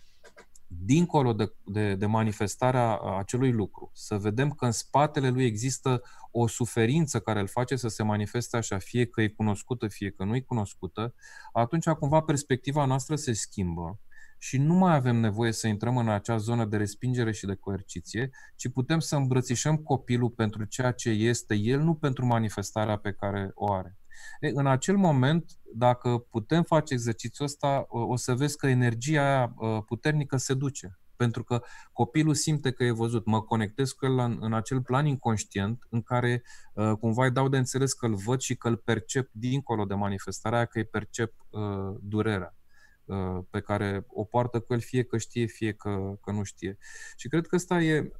dincolo de manifestarea acelui lucru, să vedem că în spatele lui există o suferință care îl face să se manifeste așa, fie că e cunoscută, fie că nu e cunoscută, atunci cumva perspectiva noastră se schimbă și nu mai avem nevoie să intrăm în acea zonă de respingere și de coerciție, ci putem să îmbrățișăm copilul pentru ceea ce este el, nu pentru manifestarea pe care o are. În acel moment, dacă putem face exercițiul ăsta, o să vezi că energia aia puternică se duce. Pentru că copilul simte că e văzut. Mă conectez cu el în acel plan inconștient în care cumva îi dau de înțeles că îl văd și că îl percep dincolo de manifestarea aia, că îi percep durerea pe care o poartă cu el, fie că știe, fie că nu știe. Și cred că asta e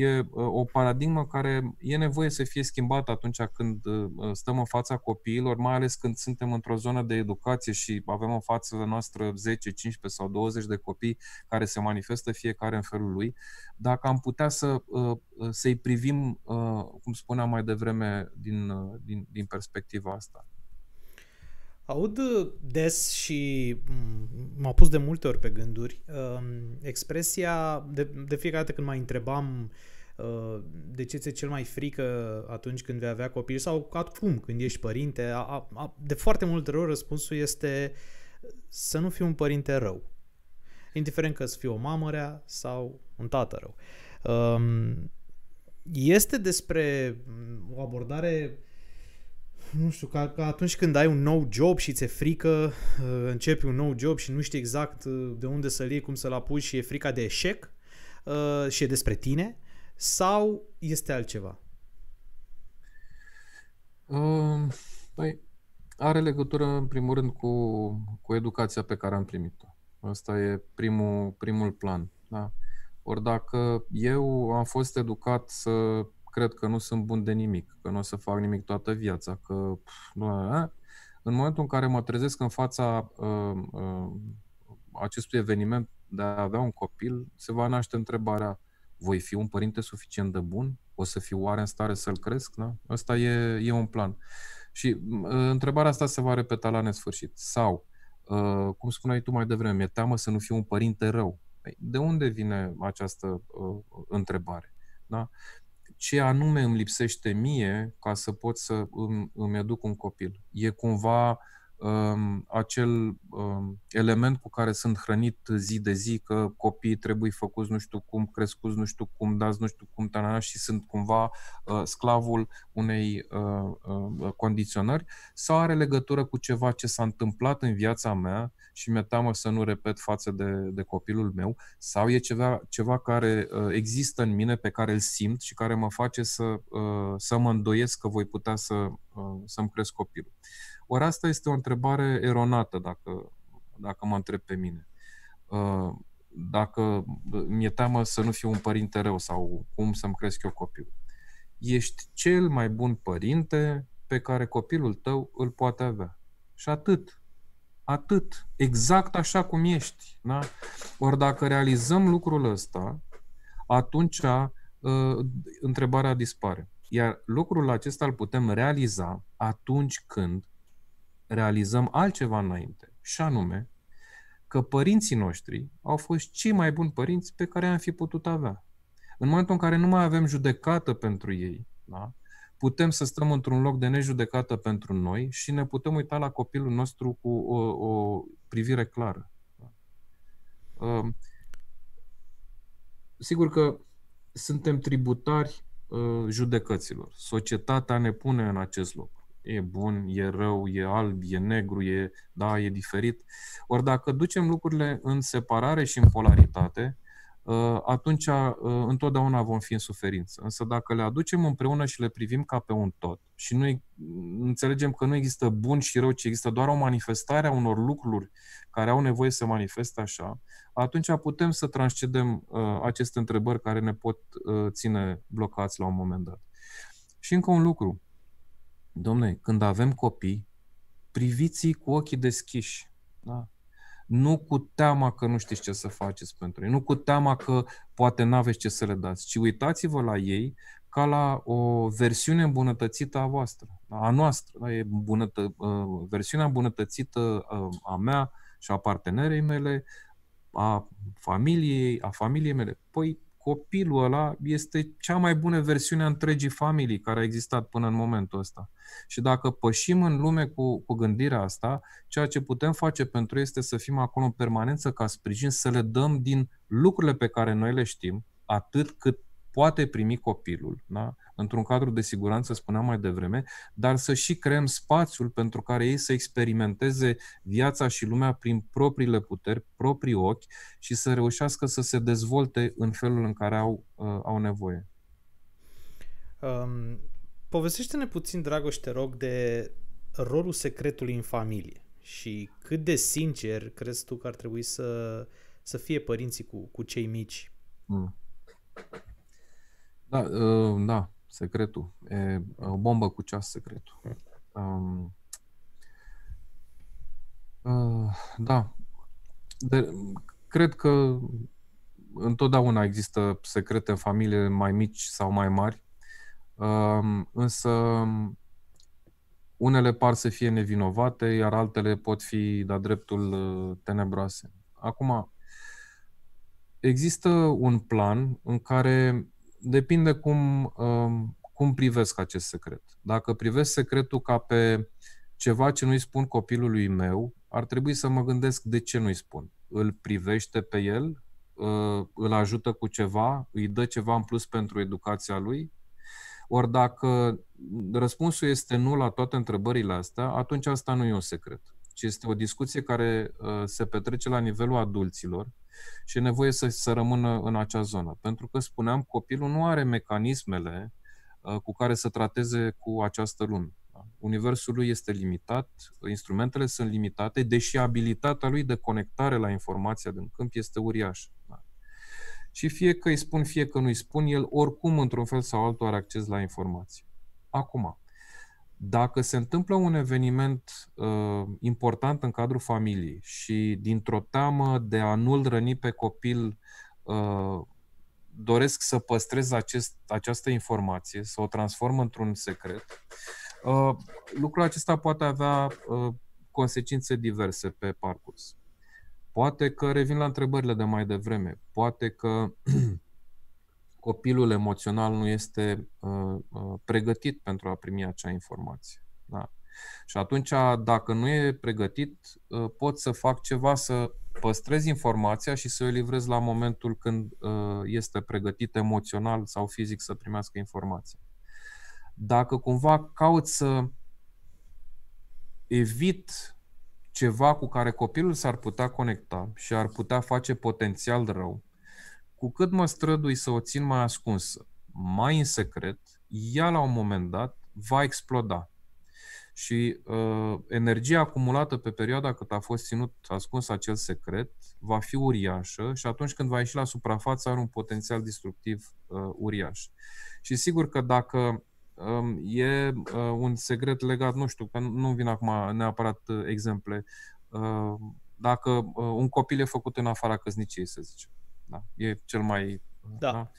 o paradigmă care e nevoie să fie schimbată atunci când stăm în fața copiilor, mai ales când suntem într-o zonă de educație și avem în fața noastră 10, 15 sau 20 de copii care se manifestă fiecare în felul lui. Dacă am putea să-i privim, cum spuneam mai devreme, din perspectiva asta. Aud des și m-a pus de multe ori pe gânduri expresia, de fiecare dată când mai întrebam de ce ți-e cel mai frică atunci când vei avea copil sau acum când ești părinte, de foarte multe ori răspunsul este să nu fiu un părinte rău. Indiferent că să fiu o mamă rea sau un tată rău. Este despre o abordare, nu știu, ca atunci când ai un nou job și ți-e frică, începi un nou job și nu știi exact de unde să-l iei, cum să-l apuci și e frica de eșec și e despre tine, sau este altceva? Păi, are legătură în primul rând cu educația pe care am primit-o. Asta e primul plan. Da? Ori dacă eu am fost educat să cred că nu sunt bun de nimic, că nu o să fac nimic toată viața, că în momentul în care mă trezesc în fața acestui eveniment de a avea un copil, se va naște întrebarea: voi fi un părinte suficient de bun? O să fiu oare în stare să-l cresc? Da? Ăsta e un plan. Și întrebarea asta se va repeta la nesfârșit. Sau, cum spuneai tu mai devreme, mi-e teamă să nu fiu un părinte rău. De unde vine această întrebare? Da? Ce anume îmi lipsește mie ca să pot să îmi educ un copil? E cumva acel element cu care sunt hrănit zi de zi, că copiii trebuie făcuți nu știu cum, crescuți nu știu cum, dați nu știu cum, și sunt cumva sclavul unei condiționări, sau are legătură cu ceva ce s-a întâmplat în viața mea și mi-e teamă să nu repet față de copilul meu, sau e ceva care există în mine, pe care îl simt și care mă face să mă îndoiesc că voi putea să-mi cresc copilul. Ori asta este o întrebare eronată, dacă mă întreb pe mine. Dacă mi-e teamă să nu fiu un părinte rău sau cum să-mi cresc eu copilul. Ești cel mai bun părinte pe care copilul tău îl poate avea. Și atât. Atât. Exact așa cum ești. Da? Ori dacă realizăm lucrul ăsta, atunci întrebarea dispare. Iar lucrul acesta îl putem realiza atunci când realizăm altceva înainte. Și anume, că părinții noștri au fost cei mai buni părinți pe care am fi putut avea. În momentul în care nu mai avem judecată pentru ei, da? Putem să stăm într-un loc de nejudecată pentru noi și ne putem uita la copilul nostru cu o privire clară. Da? Sigur că suntem tributari judecăților. Societatea ne pune în acest loc. E bun, e rău, e alb, e negru, e diferit. Ori dacă ducem lucrurile în separare și în polaritate, atunci întotdeauna vom fi în suferință. Însă dacă le aducem împreună și le privim ca pe un tot și noi înțelegem că nu există bun și rău, ci există doar o manifestare a unor lucruri care au nevoie să manifeste așa, atunci putem să transcedem aceste întrebări care ne pot ține blocați la un moment dat. Și încă un lucru. Dom'le, când avem copii, priviți-i cu ochii deschiși. Da? Nu cu teama că nu știți ce să faceți pentru ei, nu cu teama că poate n-aveți ce să le dați, ci uitați-vă la ei ca la o versiune îmbunătățită a voastră, a noastră. Da? E versiunea îmbunătățită a mea și a partenerei mele, a familiei mele. Păi copilul ăla este cea mai bună versiune a întregii familii care a existat până în momentul ăsta. Și dacă pășim în lume cu gândirea asta, ceea ce putem face pentru ei este să fim acolo în permanență ca sprijin, să le dăm din lucrurile pe care noi le știm, atât cât poate primi copilul, da? Într-un cadru de siguranță, spuneam mai devreme, dar să și creăm spațiul pentru care ei să experimenteze viața și lumea prin propriile puteri, proprii ochi și să reușească să se dezvolte în felul în care au nevoie. Povestește-ne puțin, Dragoș, te rog, de rolul secretului în familie și cât de sincer crezi tu că ar trebui să fie părinții cu cei mici? Da, secretul. E o bombă cu ceas, secretul. Da. Cred că întotdeauna există secrete în familie mai mici sau mai mari, însă unele par să fie nevinovate, iar altele pot fi de-a dreptul tenebroase. Acum, există un plan în care depinde cum privesc acest secret. Dacă privesc secretul ca pe ceva ce nu-i spun copilului meu, ar trebui să mă gândesc de ce nu-i spun. Îl privește pe el? Îl ajută cu ceva? Îi dă ceva în plus pentru educația lui? Ori dacă răspunsul este nu la toate întrebările astea, atunci asta nu e un secret, ci este o discuție care se petrece la nivelul adulților și e nevoie să rămână în acea zonă. Pentru că, spuneam, copilul nu are mecanismele cu care să trateze cu această lume. Universul lui este limitat, instrumentele sunt limitate, deși abilitatea lui de conectare la informația din câmp este uriașă. Și fie că îi spun, fie că nu îi spun, el oricum, într-un fel sau altul, are acces la informații. Acum, dacă se întâmplă un eveniment important în cadrul familiei și dintr-o teamă de a nu-l răni pe copil, doresc să păstrez această informație, să o transform într-un secret, lucrul acesta poate avea consecințe diverse pe parcurs. Poate că revin la întrebările de mai devreme. Poate că copilul emoțional nu este pregătit pentru a primi acea informație. Da? Și atunci, dacă nu e pregătit, pot să fac ceva să păstrez informația și să o livrez la momentul când este pregătit emoțional sau fizic să primească informația. Dacă cumva caut să evit ceva cu care copilul s-ar putea conecta și ar putea face potențial rău, cu cât mă strădui să o țin mai ascunsă, mai în secret, ea la un moment dat va exploda. Și energia acumulată pe perioada cât a fost ținut ascuns acel secret va fi uriașă și atunci când va ieși la suprafață are un potențial destructiv uriaș. Și sigur că dacă e un secret legat, nu știu, că nu vin acum neapărat exemple, dacă un copil e făcut în afara căsniciei, să zicem. Da? E cel mai... Da.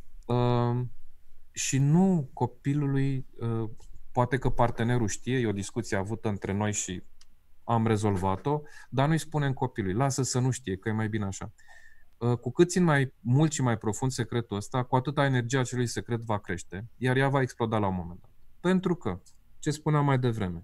Și nu copilului, poate că partenerul știe, e o discuție avută între noi și am rezolvat-o, dar nu-i spunem copilului, lasă să nu știe, că e mai bine așa. Cu cât țin mai mult și mai profund secretul ăsta, cu atâta energia acelui secret va crește, iar ea va exploda la un moment dat. Pentru că, ce spuneam mai devreme,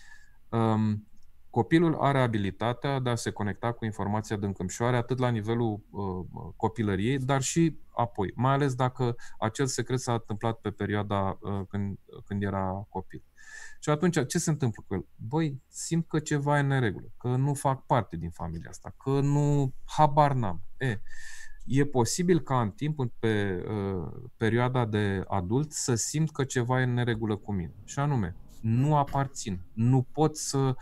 copilul are abilitatea de a se conecta cu informația din câmșoare atât la nivelul copilăriei, dar și apoi, mai ales dacă acel secret s-a întâmplat pe perioada când era copil. Și atunci, ce se întâmplă cu el? Băi, simt că ceva e în neregulă, că nu fac parte din familia asta, că nu, habar n-am. E posibil ca în timp, pe perioada de adult, să simt că ceva e în neregulă cu mine. Și anume, nu aparțin, nu pot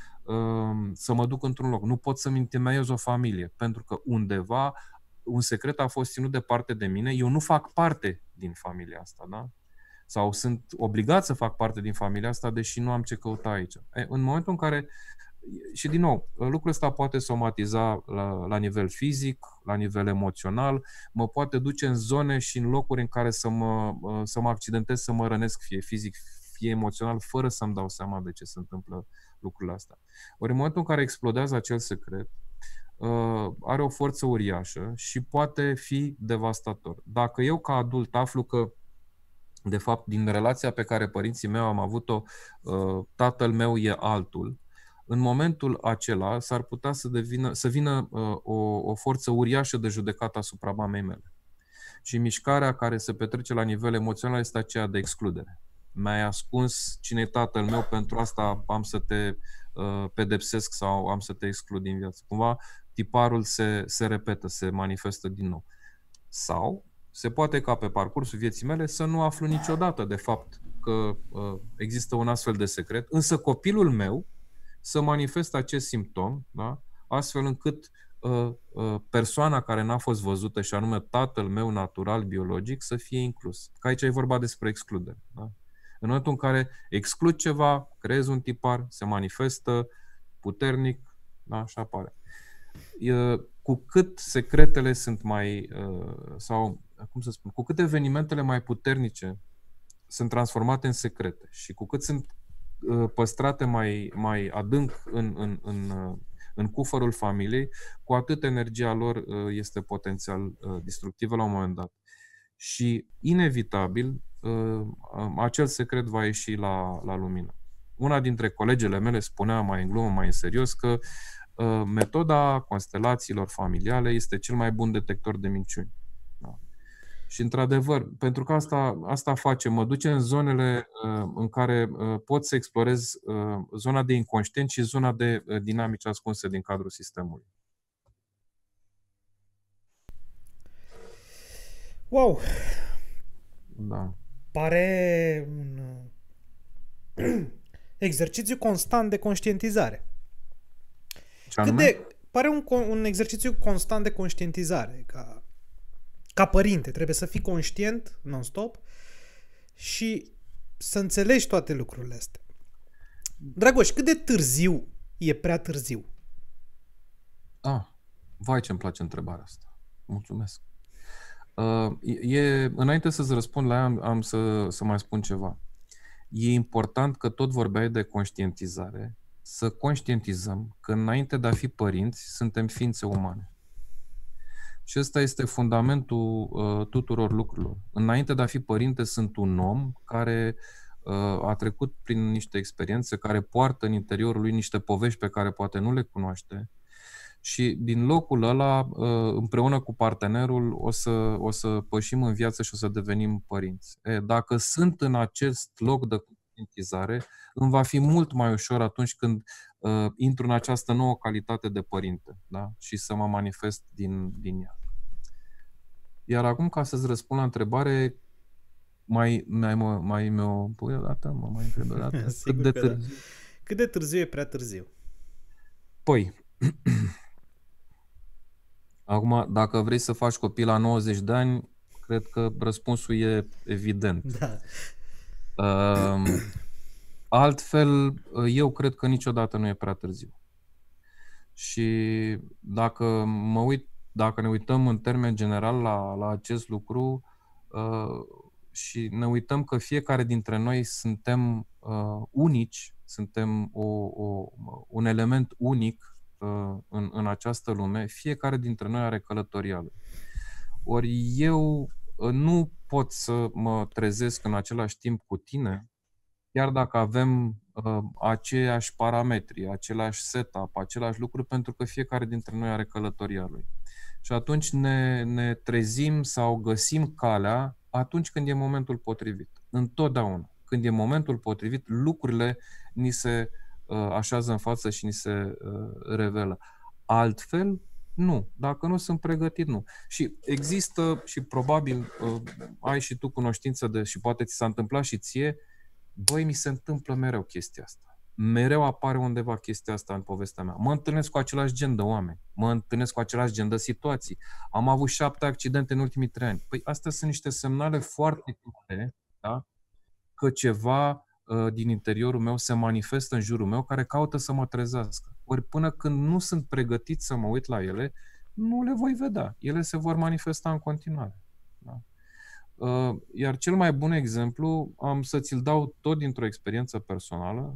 să mă duc într-un loc, nu pot să-mi întemeiez o familie, pentru că undeva un secret a fost ținut departe de mine, eu nu fac parte din familia asta, da? Sau sunt obligat să fac parte din familia asta, deși nu am ce căuta aici. În momentul în care, și din nou, lucrul ăsta poate somatiza la nivel fizic, la nivel emoțional, mă poate duce în zone și în locuri în care să mă accidentez, să mă rănesc, fie fizic, fie emoțional, fără să-mi dau seama de ce se întâmplă lucrurile astea. Ori în momentul în care explodează acel secret, are o forță uriașă și poate fi devastator. Dacă eu ca adult aflu că de fapt, din relația pe care părinții mei am avut-o, tatăl meu e altul, în momentul acela s-ar putea să vină o forță uriașă de judecată asupra mamei mele. Și mișcarea care se petrece la nivel emoțional este aceea de excludere. Mi-ai ascuns cine e tatăl meu, pentru asta am să te pedepsesc sau am să te exclud din viață. Cumva tiparul se repetă, se manifestă din nou. Sau se poate ca pe parcursul vieții mele să nu aflu niciodată de fapt că există un astfel de secret, însă copilul meu să manifestă acest simptom, da? Astfel încât persoana care n-a fost văzută, și anume tatăl meu natural, biologic, să fie inclus. Că aici e vorba despre excludere. Da? În momentul în care exclud ceva, creez un tipar, se manifestă puternic, da? Și apare. Cu cât secretele sunt mai, sau cum să spun, cu cât evenimentele mai puternice sunt transformate în secrete și cu cât sunt păstrate mai adânc în cufărul familiei, cu atât energia lor este potențial destructivă la un moment dat. Și inevitabil acel secret va ieși la lumină. Una dintre colegele mele spunea mai în glumă, mai în serios, că metoda constelațiilor familiale este cel mai bun detector de minciuni. Da. Și într-adevăr, pentru că asta face, mă duce în zonele în care pot să explorez zona de inconștient și zona de dinamici ascunse din cadrul sistemului. Wow! Da. Pare un exercițiu constant de conștientizare. Pare un exercițiu constant de conștientizare. Ca părinte, trebuie să fii conștient non-stop și să înțelegi toate lucrurile astea. Dragoș, cât de târziu e prea târziu? Vai ce-mi place întrebarea asta. Mulțumesc. Înainte să-ți răspund la ea, am să mai spun ceva. E important că tot vorbeai de conștientizare, să conștientizăm că înainte de a fi părinți, suntem ființe umane. Și ăsta este fundamentul tuturor lucrurilor. Înainte de a fi părinte, sunt un om care a trecut prin niște experiențe, care poartă în interiorul lui niște povești pe care poate nu le cunoaște. Și din locul ăla, împreună cu partenerul, o să pășim în viață și o să devenim părinți. Dacă sunt în acest loc de conștientizare, îmi va fi mult mai ușor atunci când intru în această nouă calitate de părinte, da? Și să mă manifest din ea. Iar acum, ca să-ți răspund la întrebare, mai mi-o pui odată? Mă mai întreb odată? Cât de târziu? Da. Cât de târziu e prea târziu? Păi, acum, dacă vrei să faci copil la 90 de ani, cred că răspunsul e evident. Da. Altfel, eu cred că niciodată nu e prea târziu. Și dacă ne uităm în termen general la acest lucru și ne uităm că fiecare dintre noi suntem unici, suntem un element unic în această lume, fiecare dintre noi are călătoria lui. Ori eu nu pot să mă trezesc în același timp cu tine, chiar dacă avem aceiași parametri, același setup, același lucru, pentru că fiecare dintre noi are călătoria lui. Și atunci ne trezim sau găsim calea atunci când e momentul potrivit. Întotdeauna. Când e momentul potrivit, lucrurile ni se așează în față și ni se revelă. Altfel, nu. Dacă nu sunt pregătit, nu. Și există, și probabil ai și tu cunoștință și poate ți s-a întâmplat și ție, băi, mi se întâmplă mereu chestia asta. Mereu apare undeva chestia asta în povestea mea. Mă întâlnesc cu același gen de oameni. Mă întâlnesc cu același gen de situații. Am avut 7 accidente în ultimii 3 ani. Păi astea sunt niște semnale foarte clare, da? Că ceva din interiorul meu se manifestă în jurul meu care caută să mă trezească. Ori până când nu sunt pregătit să mă uit la ele, nu le voi vedea. Ele se vor manifesta în continuare. Da? Iar cel mai bun exemplu am să ți-l dau tot dintr-o experiență personală.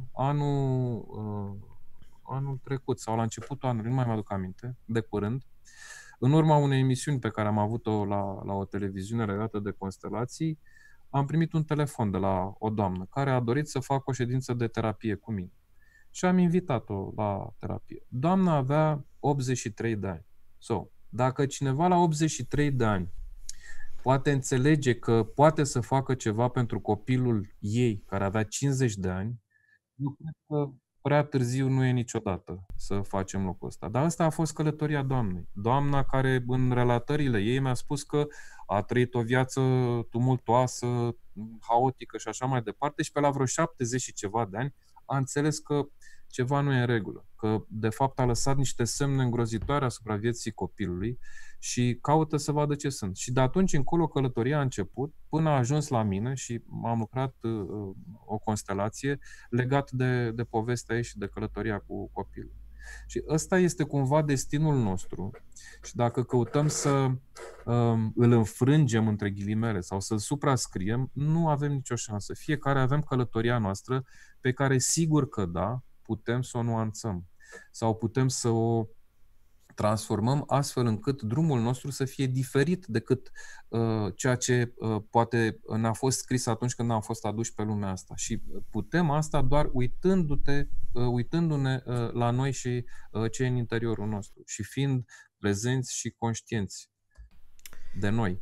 Anul trecut sau la începutul anului, nu mai mi-aduc aminte, de curând, în urma unei emisiuni pe care am avut-o la o televiziune legată de constelații, am primit un telefon de la o doamnă care a dorit să facă o ședință de terapie cu mine. Și am invitat-o la terapie. Doamna avea 83 de ani. Dacă cineva la 83 de ani poate înțelege că poate să facă ceva pentru copilul ei, care avea 50 de ani, eu cred că prea târziu nu e niciodată să facem lucrul ăsta. Dar asta a fost călătoria doamnei. Doamna care în relatările ei mi-a spus că a trăit o viață tumultoasă, haotică și așa mai departe și pe la vreo 70 și ceva de ani a înțeles că ceva nu e în regulă, că de fapt a lăsat niște semne îngrozitoare asupra vieții copilului și caută să vadă ce sunt. Și de atunci încolo călătoria a început până a ajuns la mine și am lucrat o constelație legat de povestea ei și de călătoria cu copilul. Și ăsta este cumva destinul nostru. Și dacă căutăm să îl înfrângem între ghilimele sau să-l suprascriem, nu avem nicio șansă. Fiecare avem călătoria noastră pe care sigur că da, putem să o nuanțăm sau putem să o transformăm astfel încât drumul nostru să fie diferit decât ceea ce poate ne-a fost scris atunci când am fost aduși pe lumea asta. Și putem asta doar uitându-ne la noi și ce e în interiorul nostru și fiind prezenți și conștienți de noi.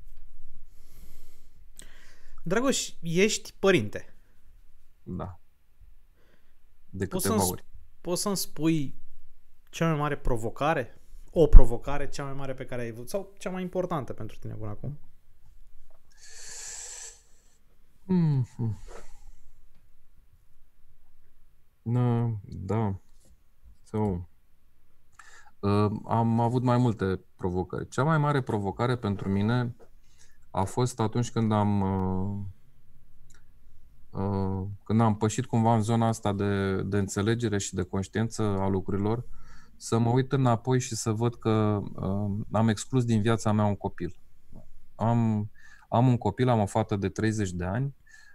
Dragoș, ești părinte. Da. De câteva ori. Poți să-mi spui cea mai mare provocare? O provocare cea mai mare pe care ai avut sau cea mai importantă pentru tine până acum? Da. Am avut mai multe provocări. Cea mai mare provocare pentru mine a fost atunci când am pășit cumva în zona asta de înțelegere și de conștiință a lucrurilor, să mă uit înapoi și să văd că am exclus din viața mea un copil. Am un copil, am o fată de 30 de ani,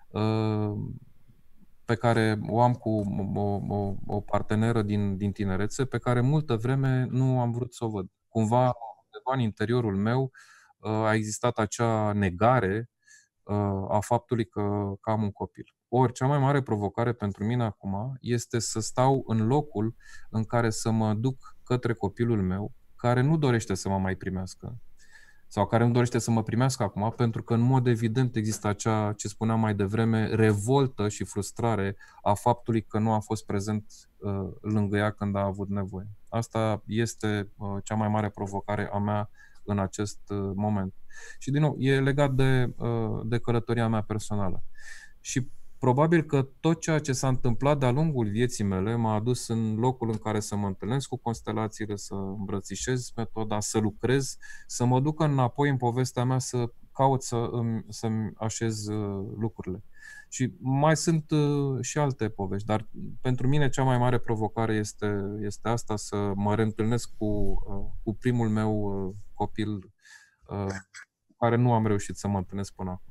pe care o am cu o parteneră din tinerețe, pe care multă vreme nu am vrut să o văd. Cumva, undeva în interiorul meu, a existat acea negare a faptului că am un copil. Ori, cea mai mare provocare pentru mine acum este să stau în locul în care să mă duc către copilul meu, care nu dorește să mă mai primească, sau care nu dorește să mă primească acum, pentru că în mod evident există acea, ce spuneam mai devreme, revoltă și frustrare a faptului că nu a fost prezent lângă ea când a avut nevoie. Asta este cea mai mare provocare a mea în acest moment. Și din nou, e legat de călătoria mea personală. Și probabil că tot ceea ce s-a întâmplat de-a lungul vieții mele m-a adus în locul în care să mă întâlnesc cu constelațiile, să îmbrățișez metoda, să lucrez, să mă duc înapoi în povestea mea, să caut să-mi așez lucrurile. Și mai sunt și alte povești, dar pentru mine cea mai mare provocare este asta, să mă reîntâlnesc cu primul meu copil cu care nu am reușit să mă întâlnesc până acum.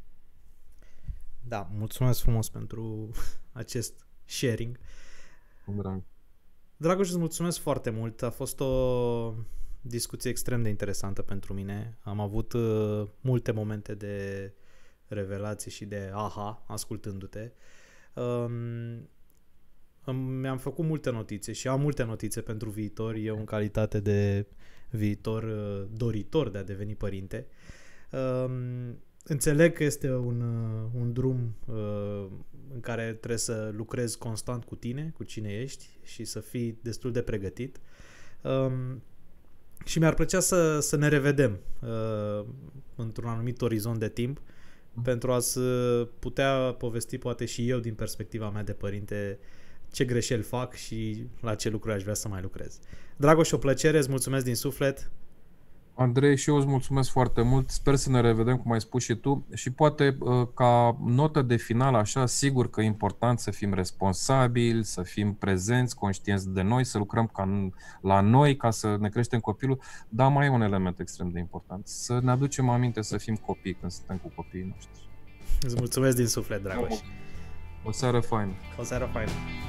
Da, mulțumesc frumos pentru acest sharing. Drag. Dragoș, îți mulțumesc foarte mult. A fost o discuție extrem de interesantă pentru mine. Am avut multe momente de revelație și de aha ascultându-te. Mi-am făcut multe notițe și am multe notițe pentru viitor. Eu în calitate de viitor doritor de a deveni părinte. Înțeleg că este un drum în care trebuie să lucrezi constant cu tine, cu cine ești și să fii destul de pregătit. Și mi-ar plăcea să ne revedem într-un anumit orizont de timp pentru a putea povesti poate și eu din perspectiva mea de părinte ce greșeli fac și la ce lucruri aș vrea să mai lucrez. Dragoș, o plăcere, îți mulțumesc din suflet. Andrei, și eu îți mulțumesc foarte mult. Sper să ne revedem, cum ai spus și tu. Și poate ca notă de final, așa, sigur că e important să fim responsabili, să fim prezenți, conștienți de noi, să lucrăm la noi ca să ne creștem copilul, dar mai e un element extrem de important. Să ne aducem aminte să fim copii când suntem cu copiii noștri. Îți mulțumesc din suflet, Dragoș. O seară faină. O seară faină.